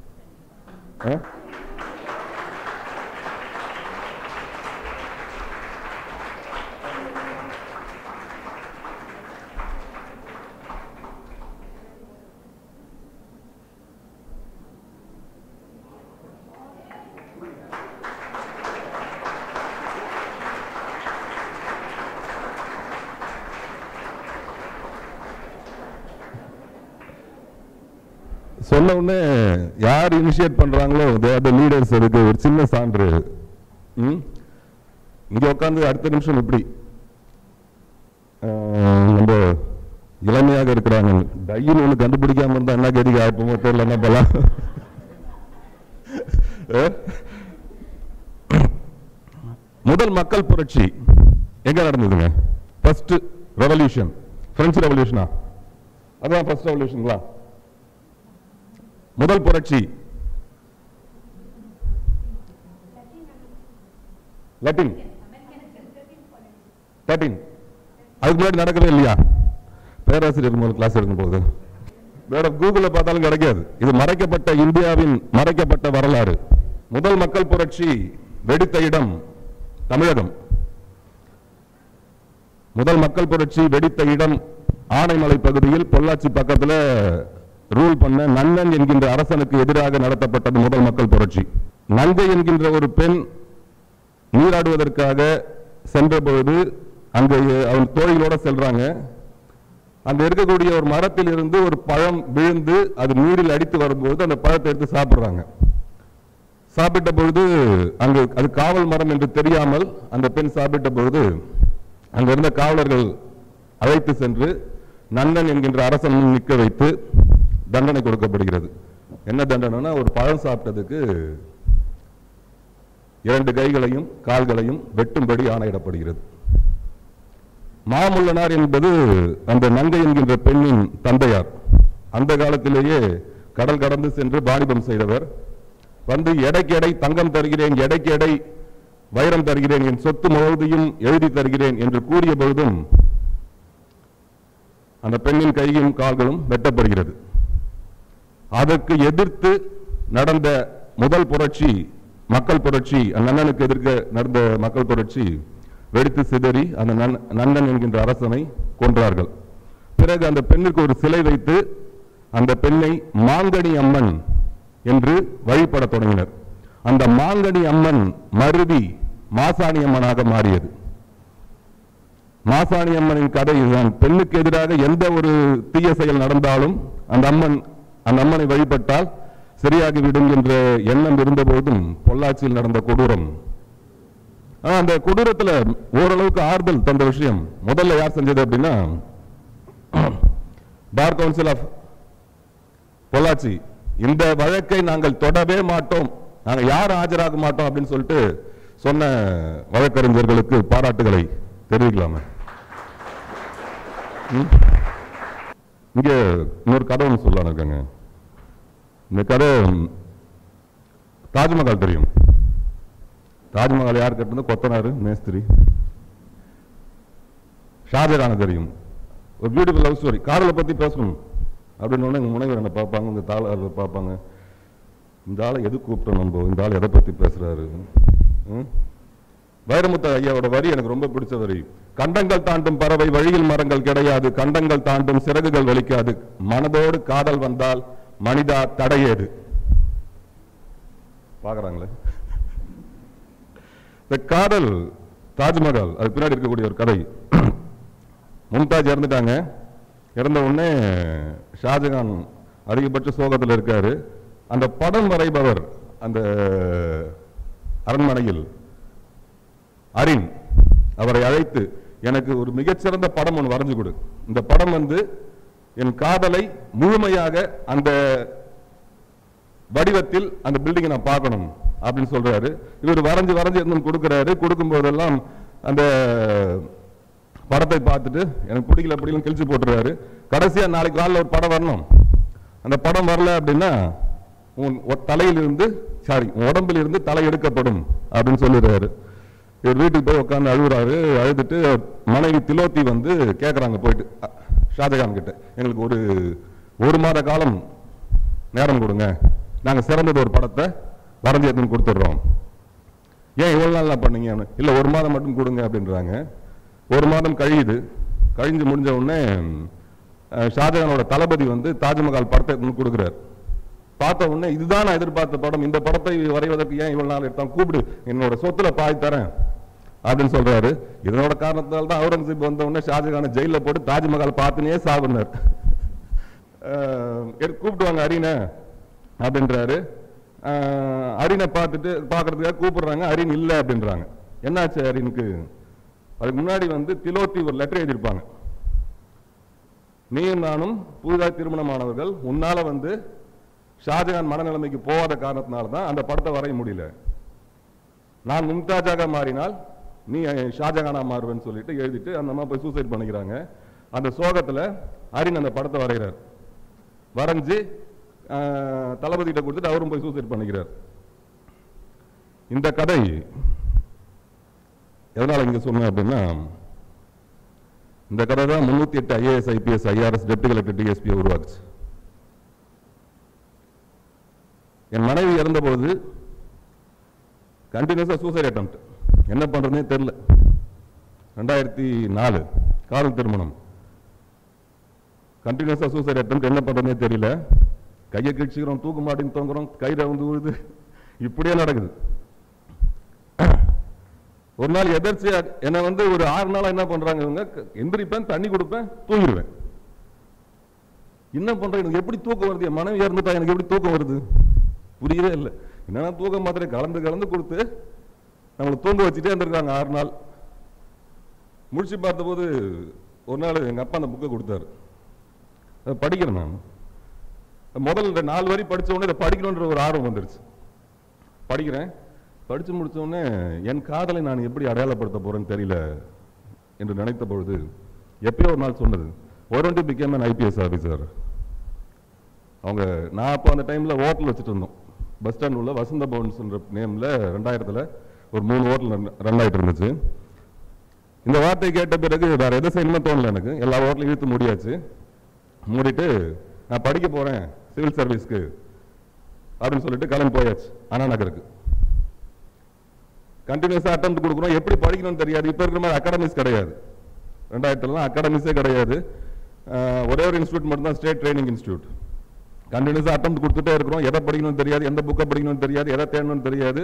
F: சொன்ன உடனே யார் இனிஷியேட் பண்றாங்களோ லீடர்ஸ். அதுக்கு ஒரு சின்ன சான்று. இங்க உட்காந்து அடுத்த நிமிஷம் இப்படி நம்ம இளமையாக இருக்கிறாங்க. டையில் ஒண்ணு கண்டுபிடிக்காம இருந்தா என்ன கேதிக்கு ஆப்பமோ தெரியல. என்ன பண்ணலாம்? முதல் மக்கள் புரட்சி எங்க நடந்ததுங்க? ஃபர்ஸ்ட் ரெவல்யூஷன் பிரெஞ்சு ரெவல்யூஷனா? அதான் ஃபர்ஸ்ட் ரெவல்யூஷன்களா? முதல் புரட்சி லட்டின் 13. அதுக்கு முன்னாடி நடக்கவே இல்லையா? பேராசிரியர் முதல் கிளாஸ் எடுக்கும் போது கூகுள்ல பார்த்தாலும் கிடைக்காது. இது மறைக்கப்பட்ட இந்தியாவின் மறைக்கப்பட்ட வரலாறு. முதல் மக்கள் புரட்சி வெடித்த இடம் தமிழகம். முதல் மக்கள் புரட்சி வெடித்த இடம் ஆனைமலை பகுதியில் பொள்ளாச்சி பக்கத்துல ரூல் பண்ண நன்னன் என்கின்ற அரசனுக்கு எதிராக நடத்தப்பட்டது முதல் மக்கள் புரட்சி. நங்கை என்கின்ற ஒரு பெண் நீராடுவதற்காக சென்ற பொழுது அங்கே அவன் தோழிகளோட செல்றாங்க. அங்க இருக்கக்கூடிய ஒரு மரத்தில் இருந்து ஒரு பழம் விழுந்து அது நீரில் அடித்து வரும்போது அந்த பழத்தை எடுத்து சாப்பிடுறாங்க. சாப்பிட்ட பொழுது அங்கு அது காவல் மரம் என்று தெரியாமல் அந்த பெண் சாப்பிட்ட பொழுது அங்க இருந்த காவலர்கள் அழைத்து சென்று நன்னன் என்கின்ற அரசன் நிற்க வைத்து தண்டனை கொடுக்கப்படுகிறது. என்ன தண்டனைனா, ஒரு பழம் சாப்பிட்டதுக்கு 2 கைகளையும் கால்களையும் வெட்டும்படி ஆணையிடப்படுகிறது. மாமுள்ளனார் என்பது அந்த நங்கை என்கின்ற பெண்ணின் தந்தையார். அந்த காலத்திலேயே கடல் கடந்து சென்று வாணிபம் செய்தவர். வந்து எடைக்கு எடை தங்கம் தருகிறேன், எடைக்கு எடை வைரம் தருகிறேன், என் சொத்து முழுவதையும் எழுதி தருகிறேன் என்று கூறிய பொழுதும் அந்த பெண்ணின் கையும் கால்களும் வெட்டப்படுகிறது. அதற்கு எதிர்த்து நடந்த முதல் புரட்சி மக்கள் புரட்சி, அந்த நன்னனுக்கு எதிர்க்க நடந்த மக்கள் புரட்சி வெடித்து சிதறி அந்த நன்னன் என்கின்ற அரசனை கொன்றார்கள். பிறகு அந்த பெண்ணுக்கு ஒரு சிலை வைத்து அந்த பெண்ணை மாங்கனி அம்மன் என்று வழிபட தொடங்கினர். அந்த மாங்கனி அம்மன் மருவி மாசாணி அம்மனாக மாறியது. மாசாணி அம்மனின் கதை இதுதான். பெண்ணுக்கு எதிராக எந்த ஒரு தீய செயல் நடந்தாலும் அந்த அம்மனை வழிபட்டால் சரியாகிவிடும் என்ற எண்ணம் இருந்த போதும் பொள்ளாச்சியில் நடந்த கொடூரம், அந்த கொடூரத்தில் ஓரளவுக்கு ஆறுதல் தந்த விஷயம் முதல்ல யார் செஞ்சது அப்படின்னா, பார் கவுன்சில் ஆஃப் பொள்ளாச்சி இந்த வழக்கை நாங்கள் தொடவே மாட்டோம், நாங்கள் யாரும் ஆஜராக மாட்டோம் அப்படின்னு சொல்லிட்டு சொன்ன வழக்கறிஞர்களுக்கு பாராட்டுகளை தெரிவிக்கலாமே. இங்க இன்னொரு கதை ஒன்று சொல்லலாம் இருக்காங்க. இந்த கதை தாஜ்மஹால் தெரியும். தாஜ்மஹால் யார் கட்டினது? கொத்தனாரு மேஸ்திரி. ஷாஜகான தெரியும். ஒரு பியூட்டிஃபுல் லவ் ஸ்டோரி. காதலை பத்தி பேசணும் அப்படின்னு எங்க முனைவர் என்ன பார்ப்பாங்க, இந்த தாளர் பார்ப்பாங்க, இந்த ஆளை எது கூப்பிட்டோம் நம்ம, இந்த ஆள் எதை பத்தி பேசுறாரு. வைரமுத்து ஐயாவோட வரி எனக்கு ரொம்ப பிடிச்ச வரி. கண்டங்கள் தாண்டும் பறவை வழியில் மரங்கள் கிடையாது, கண்டங்கள் தாண்டும் சிறகுகள் வலிக்காது, மனதோடு காதல் வந்தால் மனிதா தடையேது. பாக்குறாங்களே இந்த காதல். தாஜ்மஹால் அது பின்னாடி இருக்கக்கூடிய ஒரு கதை. மும்தாஜ் இறந்துட்டாங்க. இறந்த உடனே ஷாஜகான் அதிகபட்ச சோகத்தில் இருக்காரு. அந்த படம் வரைபவர் அந்த அரண்மனையில் அரின் அவரை அழைத்து, எனக்கு ஒரு மிகச்சிறந்த படம் ஒன்று வரைஞ்சு கொடு, இந்த படம் என் காதலை முழுமையாக அந்த வடிவத்தில் அந்த பில்டிங்கை நான் பார்க்கணும் அப்படின்னு சொல்றாரு. இவர் வரைஞ்சு வரைஞ்சு கொடுக்கிறாரு. கொடுக்கும் போதெல்லாம் அந்த படத்தை பார்த்துட்டு எனக்கு பிடிக்கல பிடிக்கல கிழிச்சு போட்டுறாரு. கடைசியா நாளைக்கு காலையில் ஒரு படம் வரணும், அந்த படம் வரல அப்படின்னா உன் தலையிலிருந்து உன் உடம்பில் இருந்து தலை எடுக்கப்படும் அப்படின்னு சொல்லிடுறாரு. இவர் வீட்டுக்கு போய் உட்காந்து அழுகுறாரு. அழுதுட்டு மனைவி திலோத்தி கேட்கறாங்க போயிட்டு ஷாஜகான் கிட்ட, எங்களுக்கு ஒரு மாத காலம் நேரம் கொடுங்க, நாங்க சிறந்தது ஒரு படத்தை வரைஞ்சி எடுத்துன்னு கொடுத்துட்றோம். ஏன் இவ்வளவு நாள் பண்ணீங்க? இல்ல ஒரு மாதம் மட்டும் கொடுங்க அப்படின்றாங்க. ஒரு மாதம் கழிஞ்சு முடிஞ்ச உடனே ஷாஜகானோட தளபதி தாஜ்மஹால் படத்தை கொடுக்குறாரு. பார்த்த உடனே இதுதான் நான் எதிர்பார்த்த படம், இந்த படத்தை வரைவதற்கு ஏன் இவ்வளவு நாள் எடுத்தான், கூப்பிடு, என்னோட சொத்துல பாய் தரேன் அப்படின்னு சொல்றாரு. இதனோட காரணத்தால் தான் அவுரங்கசீப் வந்த உடனே ஷாஜகான ஜெயில போட்டு தாஜ்மஹால் பார்த்துனே சாப்பிடுனார். கூப்பிட்டுவாங்க அரினை அப்படின்றாரு. அரினை பார்க்கறதுக்காக கூப்பிடுறாங்க. அரின் இல்லை அப்படின்றாங்க. என்னாச்சு அரினுக்கு? அதுக்கு முன்னாடி திலோத்தி ஒரு லெட்டர் எழுதியிருப்பாங்க. நீயும் நானும் புதிதாக திருமணமானவர்கள், உன்னால ஷாஜகான் மனநிலைமைக்கு போகாத காரணத்தினால தான் அந்த படத்தை வரைய முடியல. நான் மும்தாஜாக மாறினால் நீ ஷாஜகானா மாறுவேன்னு சொல்லிட்டு எழுதிட்டு அந்த அம்மா போய் சூசைட் பண்ணிக்கிறாங்க. அந்த சோகத்தில் அரின் அந்த படத்தை வரைகிறார். வரைஞ்சி தளபதியிட்ட கொடுத்துட்டு அவரும் போய் சூசைட் பண்ணிக்கிறார். இந்த கதை எதனால இங்க சொன்னேன் அப்படின்னா, இந்த கதை தான் 308 IAS IPS IRS deputy collector DSP உருவாக்குச்சு. என் மனைவி இறந்தபோது கண்டினியூஸா சூசைட் அட்டெம்ப்ட், என்ன பண்றதுனே தெரியல. 2004 காதல் திருமணம், கண்டினியூஸா சூசைட் அட்டெம்ப்ட், என்ன பண்றதுனே தெரியல. கையை கிழிச்சுக்கிறோம், தூக்கு மாட்டின்னு தொங்குறோம், கயிறை விழுது, இப்படியே நடக்குது. ஒரு நாள் எதர்ச்சியா என்ன ஒரு 6 நாளா என்ன பண்றாங்க இவங்க, எந்திரிப்பேன், தண்ணி கொடுப்பேன், தூங்கிடுவேன். என்ன பண்றேன், எனக்கு எப்படி தூக்கம் வருது, என் மனைவி இறந்துட்டா எனக்கு எப்படி தூக்கம் வருது, புரியவே இல்லை. என்னன்னா தூக்க மாத்திரை கலந்து கலந்து கொடுத்து நம்மளை தூங்க வச்சுட்டே இருந்திருக்காங்க 6 நாள். முடிச்சு பார்த்தபோது ஒரு நாள் எங்க அப்பா அந்த புக்கை கொடுத்தாரு. அதை படிக்கிறேன். நான் முதல் 4 வரி படிச்ச உடனே இதை படிக்கணுன்ற ஒரு ஆர்வம் வந்துருச்சு. படிக்கிறேன். படிச்சு முடிச்ச உடனே என் காதலை நான் எப்படி அடையாளப்படுத்த போறேன்னு தெரியல என்று நினைத்த பொழுது எப்பயோ ஒரு நாள் சொன்னது, ஒருவன் பிகேம் an IPS ஆஃபீஸர். அவங்க நான் அப்போ அந்த டைம்ல ஹோட்டல் வச்சுட்டு இருந்தோம். பஸ் ஸ்டாண்ட் உள்ள வசந்த பவன்ஸ்ன்ற நேமில் 2000 ஒரு 3 ஹோட்டல் ரன் ஆகிட்டு இருந்துச்சு. இந்த வார்த்தையை கேட்ட பிறகு வேற எதை செய்யணும்னு தோணல எனக்கு. எல்லா ஹோட்டலையும் இழுத்து மூடியாச்சு. மூடிட்டு நான் படிக்க போகிறேன் சிவில் சர்வீஸ்க்கு அப்படின்னு சொல்லிட்டு கிளம்பி போயாச்சு அண்ணா நகருக்கு. கண்டினியூஸாக அட்டெம்ப்ட் கொடுக்குறோம். எப்படி படிக்கணும்னு தெரியாது. இப்போ இருக்கிற மாதிரி அகாடமிஸ் கிடையாது. 2000 அகாடமிஸே கிடையாது. ஒரே ஒரு இன்ஸ்டியூட் மட்டும் தான், ஸ்டேட் ட்ரைனிங் இன்ஸ்டியூட். கண்டினியூஸாக அட்டெம்ப்ட் கொடுத்துட்டே இருக்கிறோம். எதை படிக்கணும்னு தெரியாது, எந்த புக்கை படிக்கணும்னு தெரியாது, எதை தேடணும்னு தெரியாது.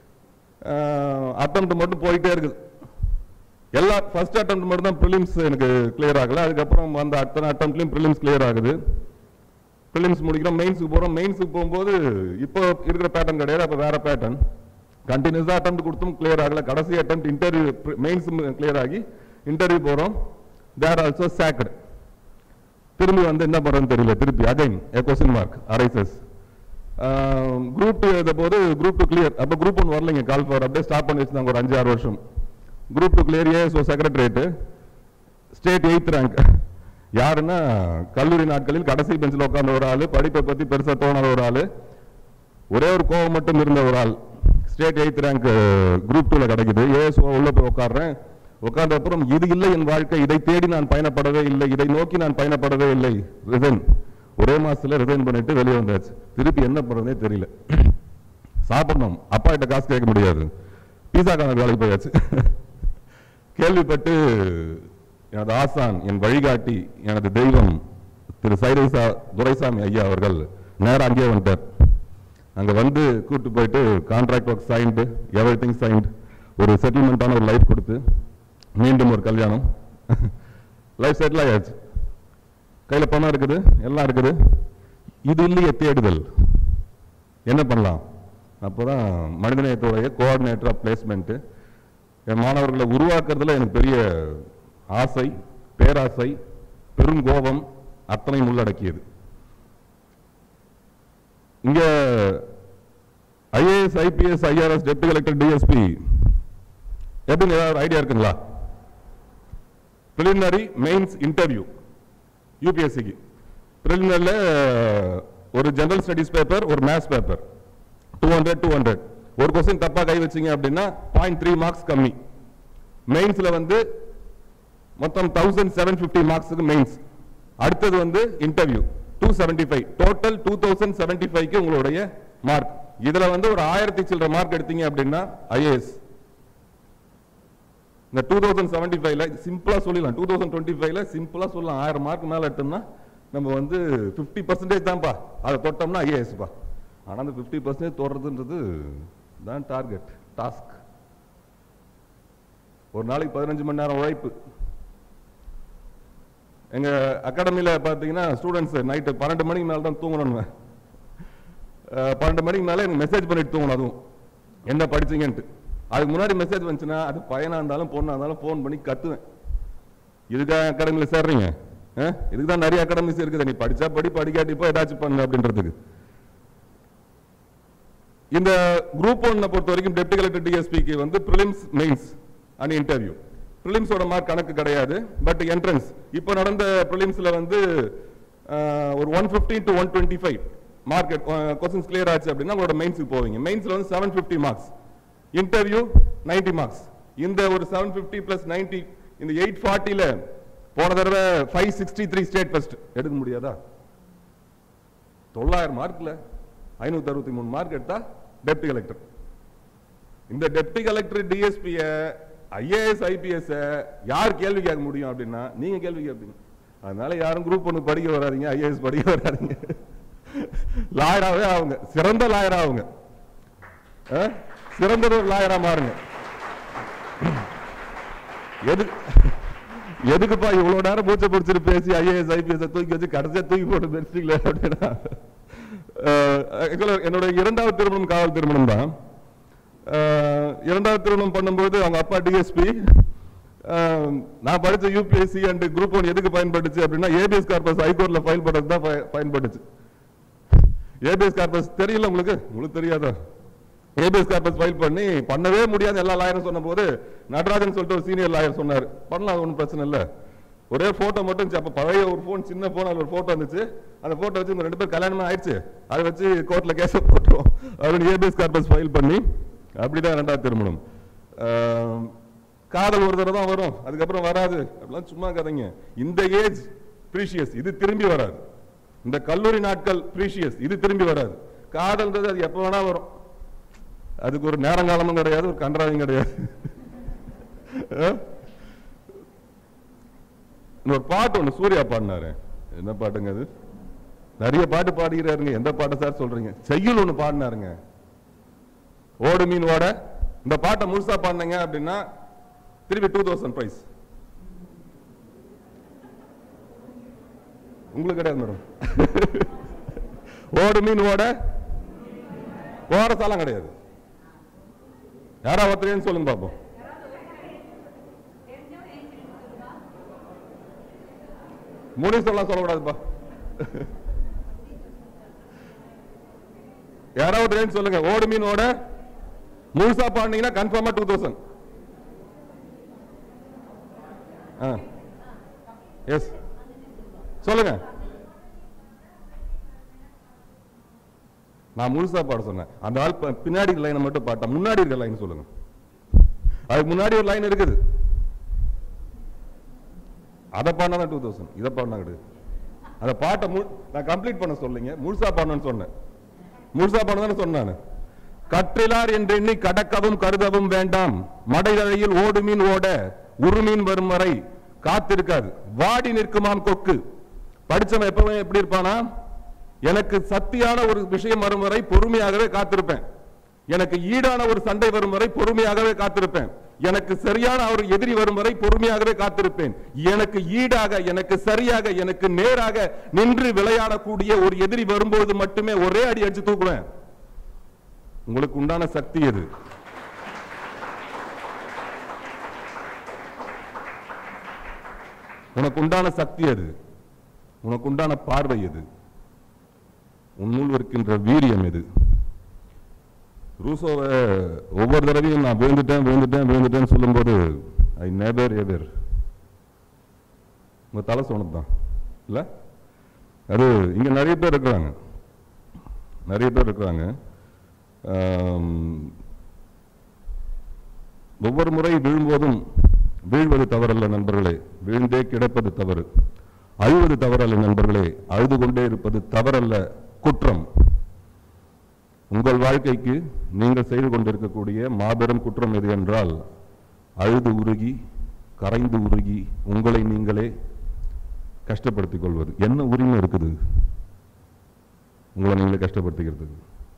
F: அட்டெம்ப்ட் மட்டும் போயிட்டே இருக்குது. எல்லா ஃபர்ஸ்ட் அட்டெம்ப்ட் மட்டும் தான் ப்ரிலிம்ஸ் எனக்கு கிளியர் ஆகலை. அதுக்கப்புறம் அந்த அத்தனை அட்டெம்ப்ட்லையும் ப்ரிலிம்ஸ் கிளியர் ஆகுது. ப்ரிலிம்ஸ் முடிக்கிறோம், மெயின்ஸுக்கு போகிறோம். மெயின்ஸுக்கு போகும்போது இப்போ இருக்கிற பேட்டர்ன் கிடையாது, அப்போ வேற பேட்டர்ன். கண்டினியூஸாக அட்டெம்ப்ட் கொடுத்தும் கிளியர் ஆகலை. கடைசி அட்டெம்ப்ட் இன்டர்வியூ, மெயின்ஸ் கிளியர் ஆகி இன்டர்வியூ போகிறோம். There also shocked. திரும்பி வந்து என்ன பண்ணுறதுன்னு தெரியல. திருப்பி again question mark arises. Group 2 எழுத போது குரூப் 2 கிளியர். அப்போ குரூப் 1 வரலைங்க, கால் ஃபார் அப்படியே ஸ்டாப் பண்ணி வச்சுருந்தாங்க ஒரு 5-6 வருஷம். Group 2 clear. ASO secretariat, state 8th rank. யாருன்னா கல்லூரி நாட்களில் கடைசி பெஞ்சில் உட்கார்ந்த ஒரு ஆள், படிப்பை பற்றி பெருசாக தோணாத ஒரு ஆள், ஒரே ஒரு கோபம் மட்டும் இருந்த ஒரு ஆள். ஸ்டேட் 8th ரேங்க் குரூப் 2ல கிடைக்குது. ஏஎஸ்ஓ உள்ள போய் உட்காடுறேன். உட்கார்ந்த அப்புறம் இது இல்லை என் வாழ்க்கை, இதை தேடி நான் பயணப்படவே இல்லை, இதை நோக்கி நான் பயணப்படவே இல்லை, ரிசைன். ஒரே மாசத்துல ரிசைன் பண்ணிட்டு வெளியே வந்தாச்சு. திருப்பி என்ன பண்றதுனே தெரியல. சாப்பிடணும், அப்பா கிட்ட காசு கேட்க முடியாது. பீஸா கார்னர் வேலைக்கு போயாச்சு. கேள்விப்பட்டு எனது ஆசான், என் வழிகாட்டி, எனது தெய்வம் திரு சைரேசா துரைசாமி ஐயா அவர்கள் நேரம் அங்கேயே வந்துட்டார். அங்க வந்து கூட்டு போயிட்டு contract work signed, everything signed, ஒரு செட்டில்மெண்டான ஒரு லைஃப் கொடுத்து மீண்டும் ஒரு கல்யாணம், லைஃப் செட்டில் ஆயாச்சு. கையில் பணம் இருக்குது, எல்லாம் இருக்குது. இது இல்லையே தேடுதல், என்ன பண்ணலாம்? அப்போதான் மனிதநேயத்துடைய கோஆர்டினேட்டர் ஆஃப் பிளேஸ்மெண்ட். என் மாணவர்களை உருவாக்குறதுல எனக்கு பெரிய ஆசை, பேராசை, பெருங்கோபம் அத்தனையும் உள்ளடக்கியது. இங்க IAS, IPS, IRS, deputy collector, DSP எப்படின்னு ஏதாவது ஐடியா இருக்குங்களா? பிரிலிமினரி மெயின்ஸ் இன்டர்வியூ யூபிஎஸ்சிக்கு. பிரிலிமினரியில் ஒரு ஜெனரல் ஸ்டடீஸ் பேப்பர், ஒரு மேத்ஸ் பேப்பர், 200 ஒரு கொஸ்டின் தப்பா கை வச்சிங்க அப்படின்னா 0.3 மார்க்ஸ் கம்மி. மெயின்ஸ்ல வந்து மொத்தம் 1750 மார்க்ஸுக்கு மெயின்ஸ். அடுத்தது வந்து இன்டர்வியூ 275, டோட்டல் 2075க்கு உங்களுடைய மார்க். இதுல வந்து ஒரு 1000 சில்லற மார்க் எடுத்தீங்க அப்படின்னா ஐஏஎஸ். இந்த 2075ல சிம்பிளா சொல்லிடலாம், 2025ல சிம்பிளா சொல்லலாம், 1000 மார்க் மேல எடுத்தோம்னா நம்ம வந்து 50% தான்ப்பா, அதை தொட்டோம்னா ஐஏஎஸ் பா. ஆனா அந்த 50% தொடுறதுன்றது தான் டார்கெட், டாஸ்க். ஒரு நாளைக்கு 15 மணி நேரம் உழைப்பு. எங்க அகாடமியில பாத்தீங்கன்னா ஸ்டூடெண்ட்ஸ் நைட்டு 12 மணிக்கு மேல தான் தூங்கணும். 12 மணிக்கு மேல எனக்கு மெசேஜ் பண்ணிட்டு தூங்கணும். அதுவும் என்ன படிச்சீங்கன்ட்டு. அதுக்கு முன்னாடி மெசேஜ் வந்துச்சுன்னா அது பையனா இருந்தாலும் பொண்ணா இருந்தாலும் போன் பண்ணி கத்துவேன். இதுக்காக அகாடமியில சேர்றீங்க, இதுக்கு தான் நிறைய அகாடமிஸ் இருக்குது. நீ படிச்சா படி, படிக்காட்டி போய் ஏதாச்சும் பண்ணு அப்படின்றதுக்கு. இந்த குரூப் 1 பொறுத்த வரைக்கும் டெப்டி கலெக்டர் டிஎஸ்பிக்கு வந்து பிரிலிம்ஸ், மெயின்ஸ் அண்ட் இன்டர்வியூ. பிரிலிம்ஸோட மார்க் கணக்கு கிடையாது, பட் என்ட்ரன்ஸ். இப்போ நடந்த பிரிலிம்ஸ்ல வந்து ஒரு 150 to 125 மார்க் கொஸ்டின்ஸ் கிளியர் ஆச்சு அப்படின்னா உங்களோட மெயின்ஸுக்கு போவீங்க. மெயின்ஸ்ல வந்து 750 மார்க்ஸ், இன்டர்வியூ 90 மார்க்ஸ். இந்த ஒரு 750 plus 90, இந்த 840ல போன தடவை 563 ஸ்டேட் ஃபர்ஸ்ட் எடுக்க முடியாதா? 900 மார்க்ல 563 மார்க் எடுத்தா டெப்டி கலெக்டர். இந்த டெப்டி கலெக்டர் டிஎஸ்பிய, ஐஏஎஸ், ஐபிஎஸ் யார் கேள்வி கேட்க முடியும் அப்படின்னா நீங்க கேள்வி கேட்பீங்க. அதனால யாரும் குரூப் 1 படிக்க வராதீங்க, ஐஏஎஸ் படிக்க வராதீங்க. லாயராவே ஆகுங்க, சிறந்த லாயரா ஆகுங்க, சிறந்த ஒரு லாயரா மாறுங்க. எதுக்குப்பா இவ்வளவு நேரம் மூச்சை பிடிச்சிட்டு பேசி ஐஏஎஸ், ஐபிஎஸ் தூக்கி வச்சு கடைசியா தூக்கி போட்டு பேசிட்டீங்களே அப்படின்னா. என்னோட 2வது திருமணம் காவல் திருமணம் தான். 2வது திருமணம் பண்ணும்போது அவங்க அப்பா டிஎஸ்பி. நான் படிச்ச யூபிஎஸ்சி அண்ட் குரூப் 1 எதுக்கு பயன்பட்டுச்சு அப்படின்னா ஏபிஎஸ் கார்பஸ் ஹைகோர்ட்ல ஃபைல் பண்றது தான் பயன்பட்டுச்சு. ஏபிஎஸ் கார்பஸ் தெரியல உங்களுக்கு? உங்களுக்கு தெரியாதா? ஏபிஎஸ் கார்பஸ் ஃபைல் பண்ணவே முடியாது எல்லா லாயரும் சொன்ன போது நடராஜன் சொல்லிட்டு ஒரு சீனியர் லாயர் சொன்னார், பண்ணலாம், ஒன்றும் பிரச்சனை இல்லை, ஒரே போட்டோ மட்டும். அப்ப பழைய ஒரு போன், சின்ன போன், அதுல ஒரு போட்டோ வந்துச்சு, அந்த போட்டோ வச்சு உங்க 2 பேர் கல்யாணமே ஆயிடுச்சு, அதை வச்சு கோர்ட்ல கேஸை போட்டுருவோம் அப்படின்னு ஏபிஎஸ் கார்பஸ் ஃபைல் பண்ணி அப்படிதான் 2வது திருமணம். காதல் ஒரு தடவை தான் வரும், அதுக்கப்புறம் வராது அப்படிலாம் சும்மா கதைங்க. இந்த ஏஜ் ப்ரீஷியஸ், இது திரும்பி வராது. இந்த கல்லூரி நாட்கள் ப்ரீஷியஸ், இது திரும்பி வராது. காதல்ன்றது அது எப்போ வேணா வரும், அதுக்கு ஒரு நேரங்காலமும் கிடையாது, ஒரு கன்றாவையும் கிடையாது. ஒரு பாட்டு ஒன்று சூர்யா பாடினாரு, என்ன பாட்டுங்க அது? நிறைய பாட்டு பாடுகிறாருங்க, எந்த பாட்டை சார் சொல்றீங்க? செய்யுள் ஒன்று பாடினாருங்க, ஓடு மீன் ஓட. இந்த பாட்டை முழுசா பாடினீங்க அப்படின்னா திருப்பி 2000 பிரைஸ் உங்களுக்கு கிடையாது மேடம். ஓடு மீன் ஓட கோரசாலம் கிடையாது. யாரா ஒருத்தரேன்னு சொல்லுங்க பாப்போம். முடிசெல்லாம் சொல்லக்கூடாதுப்பா. யாராவது ரேஞ்ச் சொல்லுங்க. ஓடு மீன் ஓட முழுசா பாடினீங்கன்னா கன்ஃபார்மா 2000. எஸ் சொல்லுங்க. நான் முழுசா பாட சொன்னேன். அந்த ஆள் பின்னாடி லைனை மட்டும் பாட்டா, முன்னாடி இருக்க லைன் சொல்லுங்க. அதுக்கு முன்னாடி ஒரு லைன் இருக்குது, அதை பாடினா தான் 2000. இதை பாடினா கிடையாது. அந்த பாட்டை நான் கம்ப்ளீட் பண்ண சொல்லுங்க, முழுசா பாடணும்னு சொன்னேன். முழுசா பாடணும் சொன்னேன். கற்றிலார் என்று எண்ணி கடக்கவும் கருதவும் வேண்டாம், மடைதழையில் ஓடு மீன் ஓட உருமீன் வரும் வரை காத்திருக்காது, வாடி நிற்குமாம் கொக்கு. படிச்சவன் எப்பவும் எப்படி இருப்பானா, எனக்கு சத்தியான ஒரு விஷயம் வரும் வரை பொறுமையாகவே காத்திருப்பேன், எனக்கு ஈடான ஒரு சண்டை வரும் வரை பொறுமையாகவே காத்திருப்பேன், எனக்கு சரியான ஒரு எதிரி வரும் வரை பொறுமையாகவே காத்திருப்பேன், எனக்கு ஈடாக, எனக்கு சரியாக, எனக்கு நேராக நின்று விளையாடக்கூடிய ஒரு எதிரி வரும்போது மட்டுமே ஒரே அடி அடிச்சு தூக்குவேன். உங்களுக்கு உண்டான சக்தி எது? உனக்கு உண்டான சக்தி எது? உனக்கு உண்டான பார்வை எது? உன்னுள் இருக்கின்ற வீரியம் எது? ரூசோவை ஒவ்வொரு தடவையும் நான் விழுந்துட்டேன்னு சொல்லும்போது ஐ நெவர் எவர், உங்க தலை சொன்னதுதான் இல்ல. அது இங்க நிறைய பேர் இருக்கிறாங்க. ஒவ்வொரு முறை விழும்போதும் வீழ்வது தவறல்ல நண்பர்களே, வீழ்ந்தே கிடப்பது தவறு. அழுவது தவறல்ல நண்பர்களே, அழுது கொண்டே இருப்பது தவறல்ல, குற்றம். உங்கள் வாழ்க்கைக்கு நீங்கள் செய்து கொண்டிருக்கக்கூடிய மாபெரும் குற்றம் எது என்றால், அழுது உருகி கரைந்து உருகி உங்களை நீங்களே கஷ்டப்படுத்திக் கொள்வது. என்ன உரிமை இருக்குது உங்களை நீங்களே கஷ்டப்படுத்திக்கிறதுக்கு?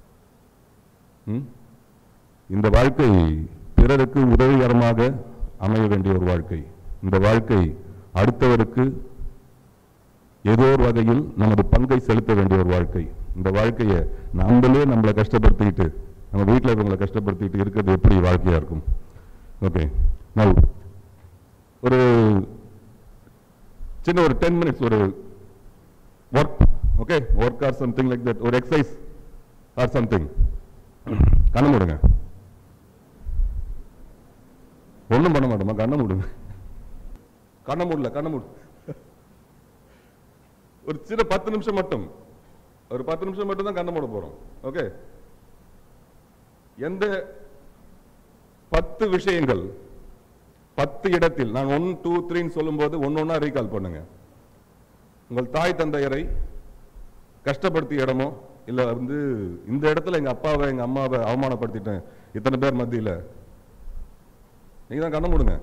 F: இந்த வாழ்க்கை பிறருக்கு உதவிகரமாக அமைய வேண்டிய ஒரு வாழ்க்கை. இந்த வாழ்க்கை அடுத்தவருக்கு ஏதோ ஒரு வகையில் நமது பங்கை செலுத்த வேண்டிய ஒரு வாழ்க்கை. இந்த வாழ்க்கையை நம்மளை கஷ்டப்படுத்திக்கிட்டு, நம்ம வீட்டில் இருக்கவங்களை கஷ்டப்படுத்திக்கிட்டு இருக்கிறது எப்படி வாழ்க்கையா இருக்கும்? ஓகே, நான் ஒரு சின்ன ஒரு 10 minutes ஒரு work, okay, work or something like that, ஒரு எக்ஸசைஸ் ஆர் சம்திங். கண்ணை மூடுங்க. ஒன்றும் பண்ண மாட்டோமா? கண்ணை மூடுங்க. கண்ணை மூடு. ஒரு சின்ன 10 நிமிஷம் மட்டும், ஒரு 10 நிமிஷம் மட்டும் தான் கண்ணை மூட போறோம். ஓகே, எந்த 10 விஷயங்கள் 10 இடத்தில் நான் 1 2 3 சொல்லும் போது ஒன்னொன்னா ரீகால் பண்ணுங்க. உங்கள் தாய் தந்தையரை கஷ்டப்படுத்திய இடமோ, இல்ல இந்த இடத்துல எங்க அப்பாவை எங்க அம்மாவை அவமானப்படுத்திட்டேன் இத்தனை பேர் மத்தியில, நீங்க தான் கண்ணை மூடுங்க.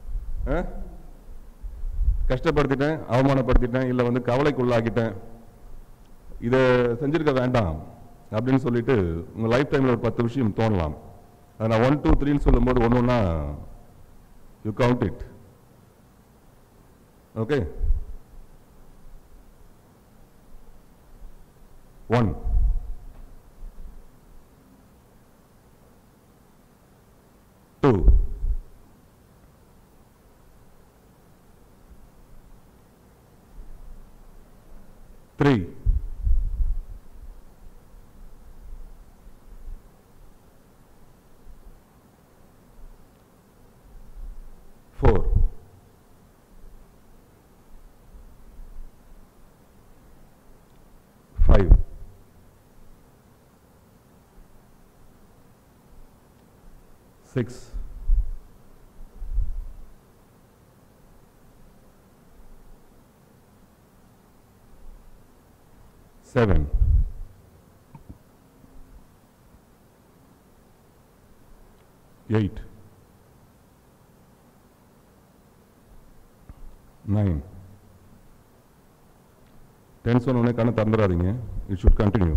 F: கஷ்டப்படுத்திட்டேன், அவமானப்படுத்திட்டேன், இல்ல கவலைக்குள்ளாக்கிட்டேன், இதை செஞ்சிருக்க வேண்டாம் அப்படின்னு சொல்லிட்டு உங்க லைஃப் டைம்ல ஒரு 10 விஷயம் தோணலாம். அதை நான் 1 2 3 சொல்லும் போது ஒன்னொன்னா you count it. Okay, 1 2 3 4 5 6, 7, 8, 9. 10 சொன்னோடனே கண்ணை திறந்துடாதீங்க. It should continue.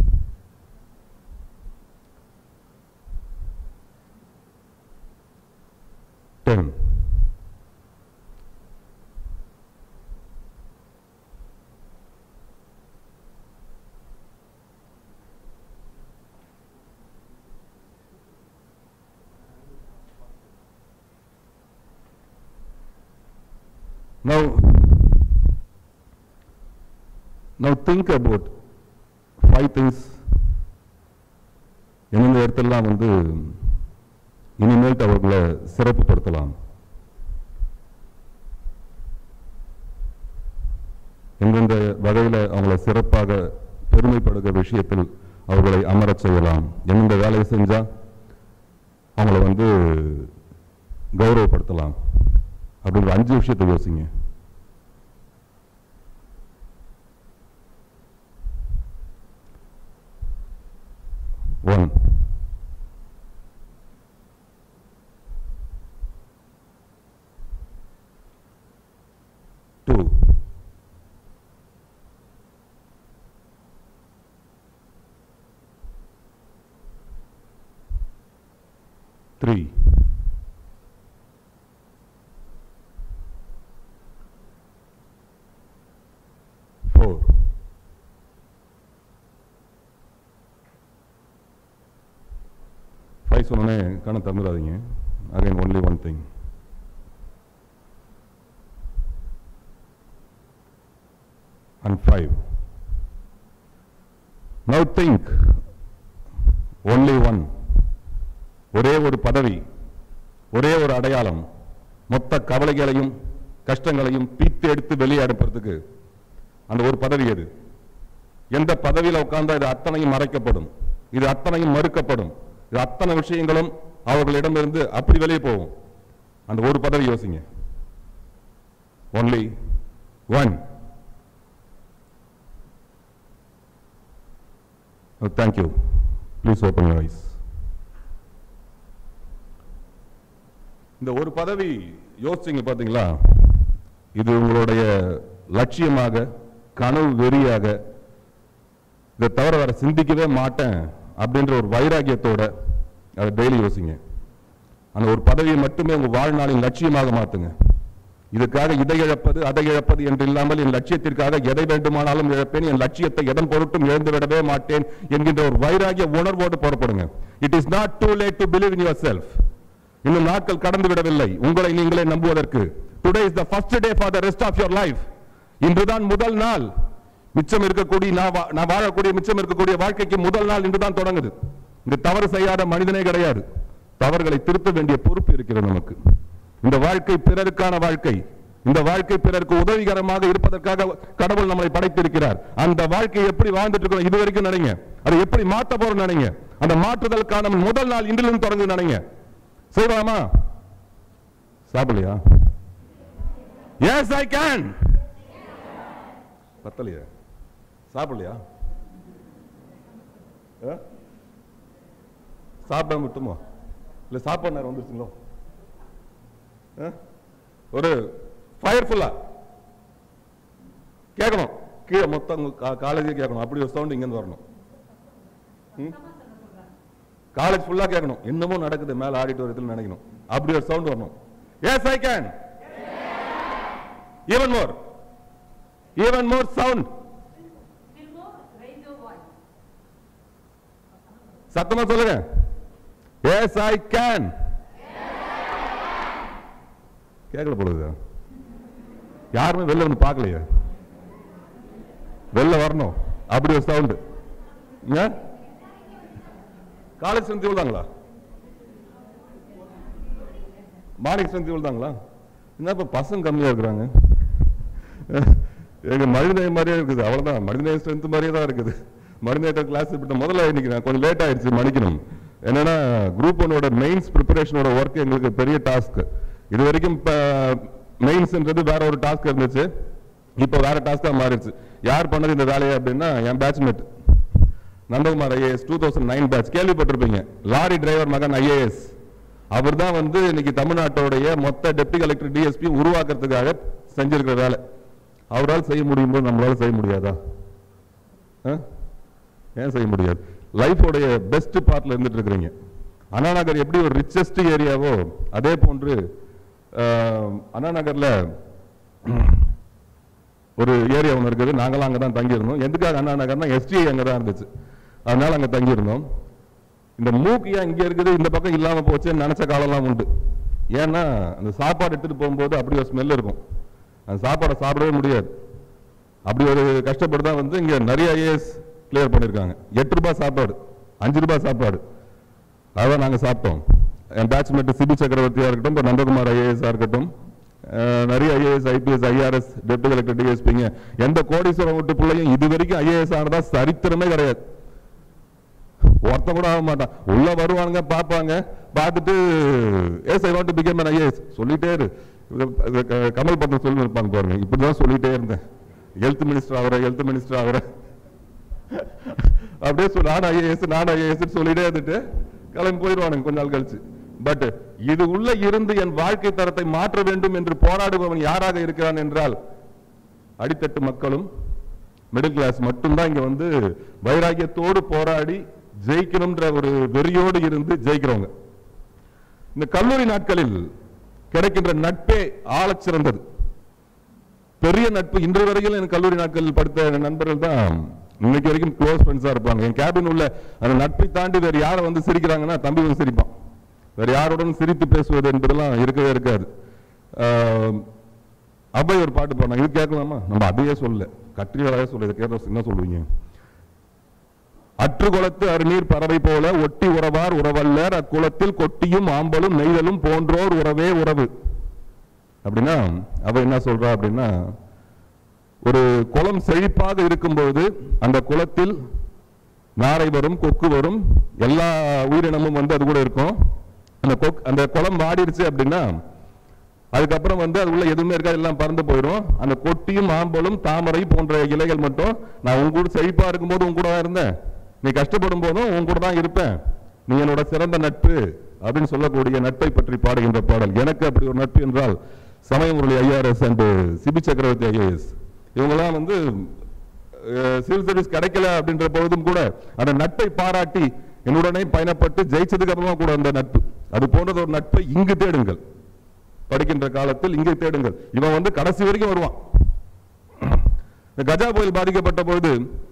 F: 10. 'Now think about 5 things எந்தெந்த இடத்தெல்லாம் இனிமேல் அவர்களை சிறப்புப்படுத்தலாம். எந்தெந்த வகையில் அவங்களை சிறப்பாக பெருமைப்படுகிற விஷயத்தில் அவர்களை அமரச் செய்யலாம். எந்தெந்த வேலையை செஞ்சா அவங்கள கௌரவப்படுத்தலாம் அப்படிங்கிற 5 விஷயத்தை யோசிங்க. One. 2. 3. 4. 5 சொன்னோடனே கண்ணை திறந்துடாதீங்க. Again, only one thing. And 5. Now think. Only one. ஒரே ஒரு பதவி, ஒரே ஒரு அடையாளம், மொத்த கவலைகளையும் கஷ்டங்களையும் பீத்து எடுத்து வெளியே அனுப்புறதுக்கு அந்த ஒரு பதவி எது? எந்த பதவியில் உட்கார்ந்தா இது அத்தனையும் மறைக்கப்படும், இது அத்தனையும் மறுக்கப்படும், இது அத்தனை விஷயங்களும் அவர்களிடமிருந்து அப்படி வெளியே போகும். அந்த ஒரு பதவி யோசிங்க. Only one. Oh, thank you. Please open your eyes. இந்த ஒரு பதவி யோசிச்சீங்க பாத்தீங்களா? இது உங்களுடைய லட்சியமாக, கனவு வெறியாக, இதை தவிர வேற சிந்திக்கவே மாட்டேன் அப்படின்ற ஒரு வைராகியத்தோட அதை டெய்லி யோசிங்க. அந்த ஒரு பதவியை மட்டுமே உங்க வாழ்நாளின் லட்சியமாக மாத்துங்க. இதுக்காக இதை இழப்பது அதை இழப்பது என்று இல்லாமல் என் லட்சியத்திற்காக எதை வேண்டுமானாலும் இழப்பேன், என் லட்சியத்தை எதன் பொருட்டும் இழந்து விடவே மாட்டேன் என்கின்ற ஒரு வைராகிய உணர்வோடு புறப்படுங்க. It is not too late to believe in your yourself நாட்கள் கடந்து விடவில்லை உங்களை நீங்களே நம்புவதற்கு. Today is the first day for the rest of your life. இன்றுதான் முதல் நாள். மிச்சம் இருக்கக்கூடிய நான் வாழக்கூடிய மிச்சம் இருக்கக்கூடிய வாழ்க்கைக்கு முதல் நாள் இன்றுதான் தொடங்குது. இந்த தவறு செய்யாத மனிதனே கிடையாது. தவறுகளை திருத்த வேண்டிய பொறுப்பு இருக்கிறது நமக்கு. இந்த வாழ்க்கை பிறருக்கான வாழ்க்கை. இந்த வாழ்க்கை பிறருக்கு உதவிகரமாக இருப்பதற்காக கடவுள் நம்மளை படைத்திருக்கிறார். அந்த வாழ்க்கையை எப்படி வாழ்ந்துட்டு இருக்கோம் இது வரைக்கும் நினைங்க. அதை எப்படி மாற்ற போறோம் நினைங்க. அந்த மாற்றுதலுக்கான முதல் நாள் இன்றிலிருந்து தொடங்குது நினைங்க. செய்யலாமா? சாப்பிடலையா? Yes, I can. பத்தலையா? சாப்பிடலையா? சாப்பிட மட்டுமா? இல்ல சாப்பாடு நேரம் வந்துருச்சுங்களோ? ஒரு ஃபயர்ஃபுல்லா கேட்கணும். கீழே மொத்தம் காலேஜே கேட்கணும். அப்படி ஒரு சவுண்ட் இங்க இருந்து வரணும். காலேஜ் ஃபுல்லா கேட்கணும். என்னமோ நடக்குது மேல ஆடிட்டோரியத்தில் நினைக்கணும். அப்படி ஒரு சவுண்ட் வரணும். Yes, I can. Even more. Even more sound. சத்தமா சொல்லுங்க. Yes, I can. கேட்கல போடுது. யாருமே வெளில வந்து பார்க்கலையா? வெளில வரணும். அப்படி ஒரு சவுண்ட். காலேஜ் ஸ்ட்ரென்த் இவ்வளவுதாங்களா? மார்னிங் ஸ்ட்ரென்த் இவ்வளவுதாங்களா? என்ன இப்ப பசங்க கம்மியா இருக்கிறாங்க? எங்க மனிதநேயம் மாதிரியே இருக்குது. அவ்வளவுதான். மனிதநேய ஸ்ட்ரென்த் மாதிரியே தான் இருக்குது. மனிதநேயத்தை கிளாஸ் விட்டு முதல்ல இன்னைக்கு நான் கொஞ்சம் லேட் ஆயிடுச்சு, மன்னிக்கணும். என்னன்னா குரூப் 1 மெயின்ஸ் ப்ரிப்பரேஷனோட ஒர்க் எங்களுக்கு பெரிய டாஸ்க். இது வரைக்கும் மெயின்ஸ்ன்றது வேற ஒரு டாஸ்க் இருந்துச்சு, இப்போ வேற டாஸ்கா மாறிடுச்சு. யார் பண்ணது இந்த வேலையை அப்படின்னா என் பேட்ச்மேட் நந்தகுமார் ஐஏஎஸ் 2009 பேட்ச், கேள்விப்பட்டிருப்பீங்க. லாரி டிரைவர் மகன் ஐஏஎஸ். அவர் தான் வந்து இன்னைக்கு தமிழ்நாட்டோடைய மொத்த டெப்டி கலெக்டர் டிஎஸ்பி உருவாக்குறதுக்காக செஞ்சிருக்கிற வேலை. அவரால் செய்ய முடியும் போது நம்மளால செய்ய முடியாதா? ஏன் செய்ய முடியாது? லைஃபோடைய பெஸ்ட் பார்ட்ல இருந்துட்டு இருக்கிறீங்க. அண்ணா நகர் எப்படி ஒரு ரிச்சஸ்ட் ஏரியாவோ அதே போன்று அண்ணா நகர்ல ஒரு ஏரியா ஒன்று இருக்குது. நாங்களாம் அங்கே தான் தங்கியிருந்தோம். எதுக்காக அண்ணா நகர்னா எஸ்டிஐ அங்கே தான் இருந்துச்சு, அதனால அங்கே தங்கியிருந்தோம். இந்த மூக்கியா இங்கே இருக்குது, இந்த பக்கம் இல்லாமல் போச்சுன்னு நினச்ச காலம்லாம் உண்டு. ஏன்னா அந்த சாப்பாடு எடுத்துகிட்டு போகும்போது அப்படி ஒரு ஸ்மெல் இருக்கும், அந்த சாப்பாடை சாப்பிடவே முடியாது. அப்படி ஒரு கஷ்டப்பட்டு தான் வந்து இங்கே நிறைய ஐஏஎஸ் கிளியர் பண்ணியிருக்காங்க. 8 ரூபாய் சாப்பாடு, 5 ரூபாய் சாப்பாடு, அதான் நாங்கள் சாப்பிட்டோம். என் பேட்ச்மேட் சிபி சக்கரவர்த்தியாக இருக்கட்டும், இப்போ நந்தகுமார் ஐஏஎஸ்ஸாக இருக்கட்டும், நிறைய IAS IPS IRS deputy collector டிஎஸ்பிங்க. எந்த கோடீஸ்வரம் வீட்டு பிள்ளையும் இது வரைக்கும் ஐஏஎஸ் ஆனதா சரித்திரமே கிடையாது. ஒருத்த கூட ஆக மாட்டான். உள்ள வருவாங்க, பார்ப்பாங்க, பார்த்துட்டு yes I want to become an IAS சொல்லிட்டே இரு. கமல் பட்டம் சொல்லி இருப்பாங்க பாருங்க, இப்படிதான் சொல்லிட்டே இருந்தேன். ஹெல்த் மினிஸ்டர் ஆகிற அப்படியே நான் ஐஏஎஸ் சொல்லிட்டே இருந்துட்டு கிளம்பி போயிடுவானுங்க கொஞ்ச நாள் கழிச்சு. பட் இது உள்ள இருந்து என் வாழ்க்கை தரத்தை மாற்ற வேண்டும் என்று போராடுபவன் யாராக இருக்கிறான் என்றால் அடித்தட்டு மக்களும் மிடில் கிளாஸ் மட்டும்தான் இங்க வந்து வைராகியத்தோடு போராடி ஜெயிக்கணும்ன்ற ஒரு வெறியோடு இருந்து ஜெயிக்கிறவங்க. இந்த கல்லூரி நாட்களில் கிடைக்கின்ற நட்பே ஆழச் சிறந்தது. பெரிய நட்பு இன்று வரையில் என் கல்லூரி நாட்களில் படித்த நண்பர்கள் தான் இன்னைக்கு வரைக்கும் க்ளோஸ் ஃப்ரெண்ட்ஸா இருப்பாங்க. என் கேபின் உள்ள அந்த நட்பை தாண்டி வேறு யாரை வந்து சிரிக்கிறாங்கன்னா தம்பி வந்து சிரிப்பான். வேற யாருடன் சிரித்து பேசுவது என்பதெல்லாம் இருக்கவே இருக்காது. அபை ஒரு பாட்டு பாடினாங்க, இது கேட்கலாமா? நம்ம அதையே சொல்ல, கற்றியாலே சொல்ல, இதை கேட்ட என்ன சொல்லுவீங்க? அற்று குளத்து அருநீர் பறவை போல ஒட்டி உறவார் உறவல்லர், அக்குளத்தில் கொட்டியும் ஆம்பலும் நெய்தலும் போன்றோர் உறவே உறவு. அப்படின்னா அவ என்ன சொல்றா அப்படின்னா, ஒரு குளம் செழிப்பாக இருக்கும்போது அந்த குளத்தில் நாரை வரும், கொக்கு வரும், எல்லா உயிரினமும் வந்து அது கூட இருக்கும். அந்த குளம் வாடிடுச்சு அப்படின்னா அதுக்கப்புறம் வந்து அது உள்ள எதுவுமே இருக்காது, எல்லாம் பறந்து போயிடும். அந்த கொட்டியும் ஆம்பலும் தாமரை போன்ற இலைகள் மட்டும், நான் உங்க கூட செழிப்பா இருக்கும்போது உங்க கூட தான் இருந்தேன், நீ கஷ்டப்படும் போதும் உங்க கூட தான் இருப்பேன், நீ என்னோட சிறந்த நட்பு அப்படின்னு சொல்லக்கூடிய நட்பை பற்றி பாடுகின்ற பாடல். எனக்கு அப்படி ஒரு நட்பு என்றால் Samayamurali IRS and Sibi Chakravarthy IAS, இவங்கெல்லாம் வந்து சிவில் சர்வீஸ் கிடைக்கல அப்படின்ற பொழுதும் கூட அந்த நட்பை பாராட்டி என்னுடனே பயணப்பட்டு ஜெயிச்சதுக்கு அப்புறமா கூட அந்த நட்பு, அது போன்றது ஒரு நட்பை இங்கு தேடுங்கள், படிக்கின்ற காலத்தில் இங்கே தேடுங்கள். இவன் வந்து கடைசி வரைக்கும் வருவான். இந்த கஜா புயல் பாதிக்கப்பட்ட பொழுது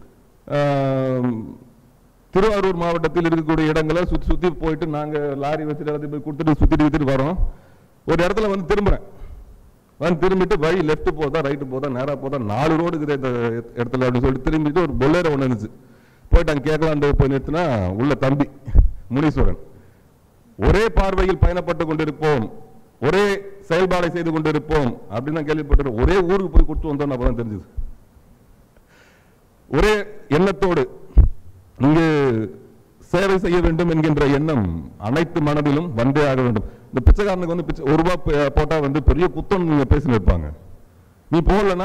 F: திருவாரூர் மாவட்டத்தில் இருக்கக்கூடிய இடங்களை சுத்தி சுத்தி போயிட்டு நாங்க லாரி வச்சுட்டு எல்லாத்தையும் போய் கொடுத்துட்டு சுத்திட்டு வரோம். ஒரு இடத்துல வந்து திரும்புறேன், திரும்பிட்டு வழி லெஃப்ட் போதா ரைட்டு போதா நேரா போதா 4 ரோடு இருக்குது இந்த இடத்துல அப்படின்னு சொல்லிட்டு திரும்பிட்டு ஒரு பொல்லேரோ ஒன்று இருந்துச்சு, போயிட்டு அங்கே கேட்கலாம் போய் நிறுத்தினா உள்ள தம்பி முனீஸ்வரன். ஒரே பார்வையில் பயணப்பட்டு கொண்டிருப்போம், ஒரே செயல்பாடை செய்து கொண்டிருப்போம் அப்படின்னு தான் கேள்விப்பட்டு ஒரே ஊருக்கு போய் கொடுத்து வந்தோம். அப்பதான் தெரிஞ்சது ஒரே எண்ணத்தோடு இங்கு சேவை செய்ய வேண்டும் என்கின்ற எண்ணம் அனைத்து மனதிலும் வந்தே ஆக வேண்டும். இந்த பிச்சைக்காரனுக்கு வந்து $1 ரூபாய் போட்டா வந்து பெரிய குத்தம் நீங்க பேசின்னு இருப்பாங்க. நீ போகலன்னா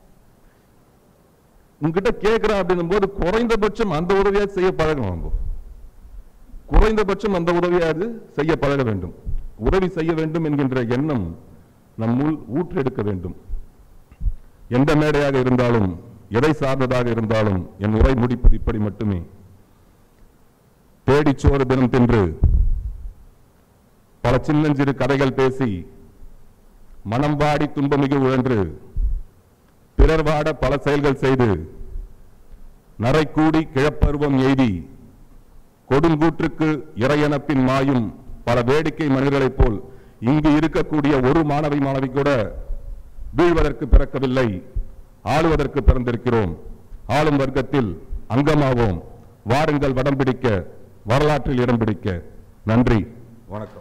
F: உங்ககிட்ட கேட்கிறேன் அப்படின்னும் போது குறைந்தபட்சம் அந்த உதவியாவது செய்ய பழகணும். குறைந்தபட்சம் அந்த உதவியாவது செய்ய பழக வேண்டும். உதவி செய்ய வேண்டும் என்கின்ற எண்ணம் நம்முள் ஊற்றெடுக்க வேண்டும். எந்த மேடையாக இருந்தாலும் எதை சார்ந்ததாக இருந்தாலும் என் உரை முடிப்பது இப்படி மட்டுமே. தேடிச்சோறு தினம் தின்று பல சின்னஞ்சிறு கதைகள் பேசி மனம் வாடி துன்பமிகு உழன்று பிறர் வாட பல செயல்கள் செய்து நரை கூடி கிழப்பருவம் எய்தி கொடுங்கூற்றுக்கு இறையனப்பின் மாயும் பல வேடிக்கை மனிதர்களைப் போல் இங்கு இருக்கக்கூடிய ஒரு மாணவி கூட வீழ்வதற்கு பிறக்கவில்லை, ஆளுவதற்கு பிறந்திருக்கிறோம். ஆளும் வர்க்கத்தில் அங்கமாவோம். வாருங்கள் வடம் பிடிக்க, வரலாற்றில் இடம் பிடிக்க. நன்றி, வணக்கம்.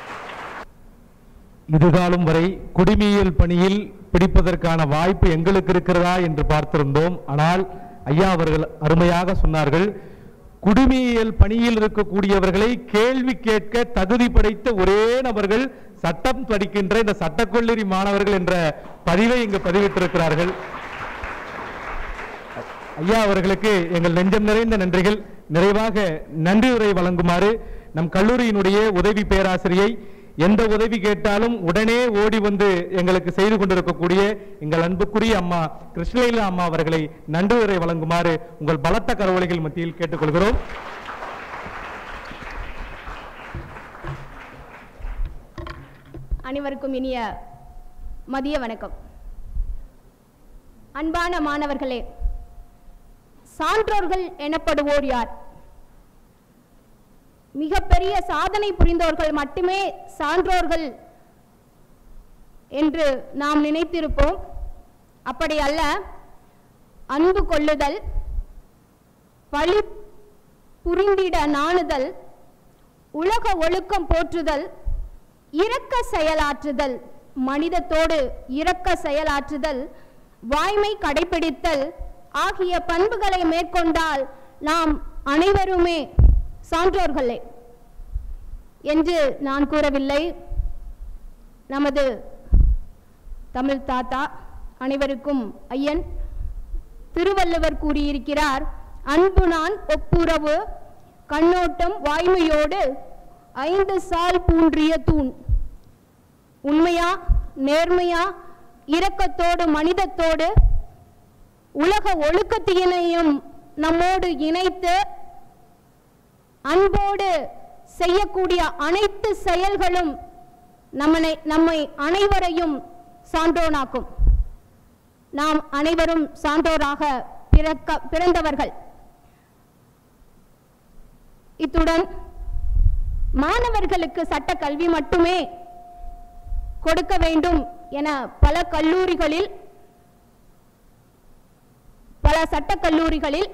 A: இதுகாலம் வரை குடிமையியல் பணியில் பிடிப்பதற்கான வாய்ப்பு எங்களுக்கு இருக்கிறதா என்று பார்த்திருந்தோம். ஆனால் ஐயா அவர்கள் அருமையாக சொன்னார்கள், குடிமையியல் பணியில் இருக்கக்கூடியவர்களை கேள்வி கேட்க தகுதி படைத்த ஒரே நபர்கள் சட்டம் படிக்கின்ற இந்த சட்டக்கல்லூரி மாணவர்கள் என்ற பதிவை இங்கு பதிவிட்டிருக்கிறார்கள். ஐயா அவர்களுக்கு எங்கள் நெஞ்சம் நிறைந்த நன்றிகள். நிறைவாக நன்றி உரை வழங்குமாறு நம் கல்லூரியினுடைய உதவி பேராசிரியை எந்த உதவி கேட்டாலும் உடனே ஓடி வந்து எங்களுக்கு செய்து கொண்டிருக்கக்கூடிய எங்கள் அன்புக்குரிய அம்மா கிருஷ்ணலீலா அம்மா அவர்களை நன்றி உரை வழங்குமாறு உங்கள் பலத்த கரவொலிகள் மத்தியில் கேட்டுக்கொள்கிறோம்.
G: அனைவருக்கும் இனிய மதிய வணக்கம். அன்பான மாணவர்களே, சான்றோர்கள் எனப்படுவோர் யார்? மிகப்பெரிய சாதனை புரிந்தவர்கள் மட்டுமே சான்றோர்கள் என்று நாம் நினைத்திருப்போம். அப்படி அல்ல. அன்பு கொள்ளுதல், பழி புரிந்திட நாணுதல், உலக ஒழுக்கம் போற்றுதல், இரக்க செயலாற்றுதல், மனிதத்தோடு இரக்க செயலாற்றுதல், வாய்மை கடைபிடித்தல் ஆகிய பண்புகளை மேற்கொண்டால் நாம் அனைவருமே சான்றோர்களே என்று நான் கூறவில்லை. நமது தமிழ் தாத்தா, அனைவருக்கும் ஐயன் திருவள்ளுவர் கூறியிருக்கிறார், அன்பு நான் ஒப்புரவு கண்ணோட்டம் வாய்மையோடு 5 சால் பூன்றிய தூண். உண்மையா, நேர்மையா, இரக்கத்தோடு, மனிதத்தோடு, உலக ஒழுக்கத்தினையும் நம்மோடு இணைத்து அன்போடு செய்யக்கூடிய அனைத்து செயல்களும் நம்மை அனைவரையும் சான்றோனாக்கும். நாம் அனைவரும் சான்றோராக பிறந்தவர்கள். இத்துடன் மாணவர்களுக்கு சட்ட கல்வி மட்டுமே கொடுக்க வேண்டும் என பல கல்லூரிகளில், பல சட்டக்கல்லூரிகளில்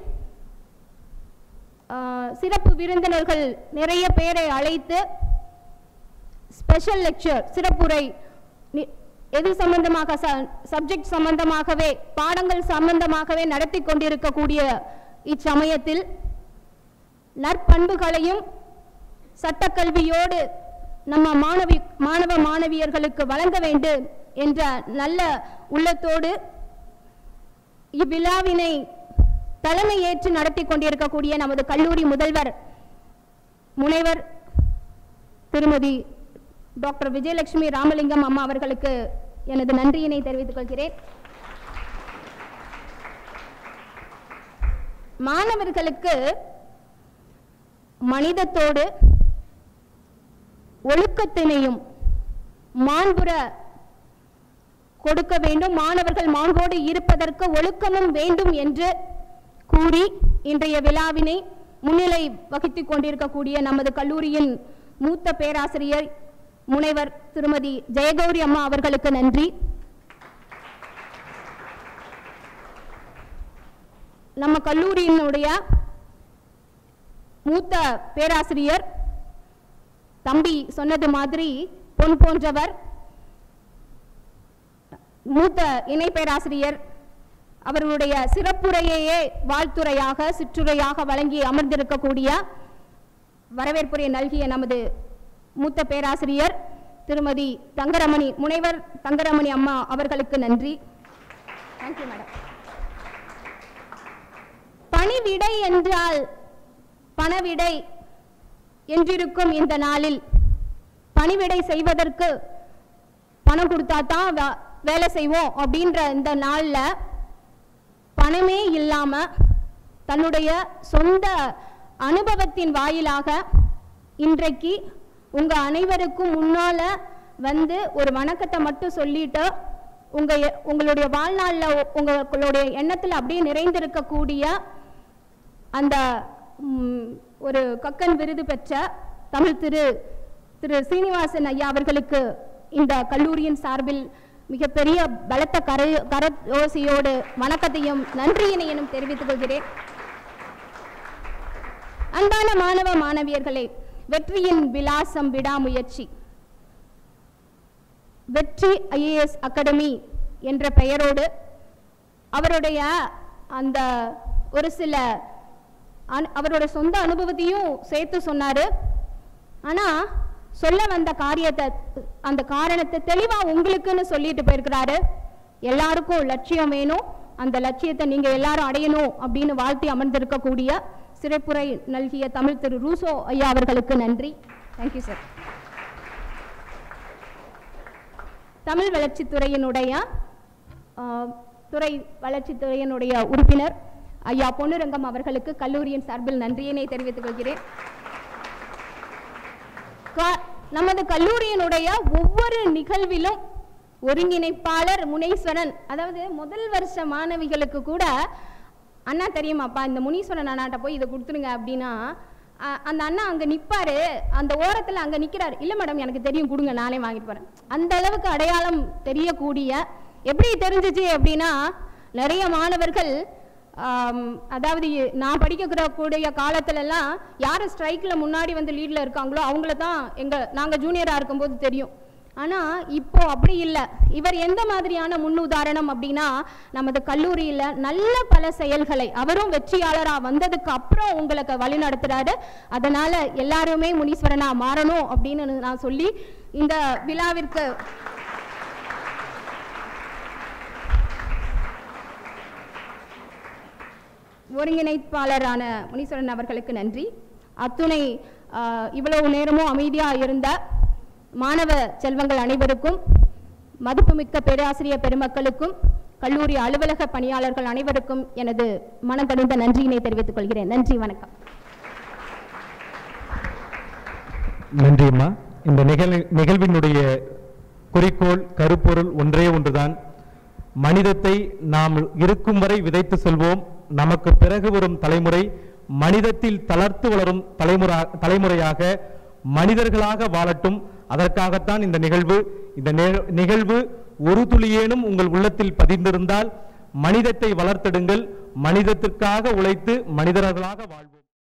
G: சிறப்பு விருந்தினர்கள் நிறைய பேரை அழைத்து ஸ்பெஷல் லெக்சர், சிறப்புரை, எது சம்பந்தமாக, சப்ஜெக்ட் சம்பந்தமாகவே, பாடங்கள் சம்பந்தமாகவே நடத்தி கொண்டிருக்கக்கூடிய இச்சமயத்தில் நற்பண்புகளையும் சட்டக்கல்வியோடு நம்ம மாணவ மாணவியர்களுக்கு வழங்க வேண்டும் என்ற நல்ல உள்ளத்தோடு இவ்விழாவினை தலைமை ஏற்று நடத்தி கொண்டிருக்கக்கூடிய நமது கல்லூரி முதல்வர் முனைவர் திருமதி டாக்டர் விஜயலட்சுமி ராமலிங்கம் அம்மா அவர்களுக்கு எனது நன்றியினை தெரிவித்துக் கொள்கிறேன். மாணவர்களுக்கு மனிதத்தோடு ஒழுக்கத்தினையும் மாண்புற கொடுக்க வேண்டும். மாணவர்கள் மாண்போடு இருப்பதற்கு ஒழுக்கமும் வேண்டும் என்று கூறி இன்றைய விழாவினை முன்னிலை வகித்துக் கொண்டிருக்கக்கூடிய நமது கல்லூரியின் மூத்த பேராசிரியர் முனைவர் திருமதி ஜெயகௌரி அம்மா அவர்களுக்கு நன்றி. நம்ம கல்லூரியினுடைய மூத்த பேராசிரியர் தம்பி சொன்னது மாதிரி பொன் போன்றவர், மூத்த இணை பேராசிரியர் அவர்களுடைய சிறப்புரையையே வாழ்த்துரையாக, சிற்றுரையாக வழங்கி அமர்ந்திருக்கக்கூடிய, வரவேற்புரை நல்கிய நமது மூத்த பேராசிரியர் திருமதி தங்கரமணி, முனைவர் தங்கரமணி அம்மா அவர்களுக்கு நன்றி. Thank you madam. பணிவிடை என்றால் பணவிடை என்றிருக்கும் இந்த நாளில் பணிவிடை செய்வதற்கு பணம் கொடுத்தா தான் வேலை செய்வோம் அப்படின்ற இந்த நாளில் பணமே இல்லாம தன்னுடைய சொந்த அனுபவத்தின் வாயிலாக இன்றைக்கு உங்க அனைவருக்கும் முன்னால வந்து ஒரு வணக்கத்தை மட்டும் சொல்லிட்டு உங்களுடைய வாழ்நாளில் உங்களுடைய எண்ணத்தில் அப்படியே நிறைந்திருக்கக்கூடிய அந்த ஒரு கக்கன் விருது பெற்ற தமிழ் திரு சீனிவாசன் ஐயா அவர்களுக்கு இந்த கல்லூரியின் சார்பில் மிகப்பெரிய பலத்த கரயோசையோடு வணக்கத்தையும் நன்றியினையும் தெரிவித்துக் கொள்கிறேன். அன்பான மாணவ மாணவியர்களே, வெற்றியின் விலாசம் விடாமுயற்சி. வெற்றி ஐஏஎஸ் அகாடமி என்ற பெயரோடு அவருடைய அந்த ஒரு சில அவரோட சொந்த அனுபவத்தையும் சேர்த்து சொன்னாரு. ஆனா சொல்ல வந்த காரியத்தை, அந்த காரணத்தை தெளிவா உங்களுக்குன்னு சொல்லிட்டு போயிருக்கிறாரு. எல்லாருக்கும் லட்சியம் வேணும், அந்த லட்சியத்தை நீங்க எல்லாரும் அடையணும் அப்படின்னு வாழ்த்தி அமர்ந்திருக்கக்கூடிய சிறப்புரை நல்கிய தமிழ் திரு ரூசோ ஐயா அவர்களுக்கு நன்றி. Thank you sir. தமிழ் வளர்ச்சித்துறையினுடைய உறுப்பினர் ஐயா பொன்னுரங்கம் அவர்களுக்கு கல்லூரியின் சார்பில் நன்றியினை தெரிவித்துக் கொள்கிறேன். நமது கல்லூரியினுடைய ஒவ்வொரு நிகழ்விலும் ஒருங்கிணைப்பாளர் முனீஸ்வரன், அதாவது முதல் வருஷ மாணவிகளுக்கு கூட அண்ணா தெரியுமாப்பா, இந்த முனீஸ்வரன் அண்ணாட்ட போய் இதை கொடுத்துருங்க அப்படின்னா அந்த அண்ணா அங்கே நிற்பாரு, அந்த ஓரத்தில் அங்கே நிற்கிறாரு. இல்லை மேடம் எனக்கு தெரியும், கொடுங்க நானே வாங்கிட்டு போகிறேன். அந்த அளவுக்கு அடையாளம் தெரியக்கூடிய, எப்படி தெரிஞ்சிச்சு அப்படின்னா நிறைய மாணவர்கள், அதாவது நான் படிக்கக்கூடிய காலத்துலலாம் யார் ஸ்ட்ரைக்கில் முன்னாடி வந்து லீடில் இருக்காங்களோ அவங்கள தான் நாங்கள் ஜூனியராக இருக்கும்போது தெரியும். ஆனால் இப்போ அப்படி இல்லை. இவர் எந்த மாதிரியான முன்னுதாரணம் அப்படின்னா, நமது கல்லூரியில் நல்ல பல செயல்களை அவரும் வெற்றியாளராக வந்ததுக்கு அப்புறம் உங்களுக்கு வழி நடத்துறாரு. அதனால எல்லாருமே முனீஸ்வரனா மாறணும் அப்படின்னு நான் சொல்லி இந்த விழாவிற்கு ஒருங்கிணைப்பாளரான முனீஸ்வரன் அவர்களுக்கு நன்றி. அத்துணை இவ்வளவு நேரமும் அமைதியாக இருந்த மாணவ செல்வங்கள் அனைவருக்கும், மதிப்புமிக்க பேராசிரியர் பெருமக்களுக்கும், கல்லூரி அலுவலக பணியாளர்கள் அனைவருக்கும் எனது மனங்கனிந்த நன்றியினை தெரிவித்துக் கொள்கிறேன். நன்றி, வணக்கம்.
A: நன்றி அம்மா. இந்த நிகழ்வினுடைய குறிக்கோள், கருப்பொருள் ஒன்றே ஒன்றுதான். மனிதத்தை நாம் இருக்கும் வரை விதைத்து செல்வோம். நமக்கு பிறகு வரும் தலைமுறை மனிதத்தில் தளர்த்து வளரும் தலைமுறையாக மனிதர்களாக வாழட்டும். அதற்காகத்தான் இந்த நிகழ்வு ஒரு துளியேனும் உங்கள் உள்ளத்தில் பதிந்திருந்தால் மனிதத்தை வளர்த்தெடுங்கள். மனிதத்திற்காக உழைத்து மனிதர்களாக வாழ்வோம்.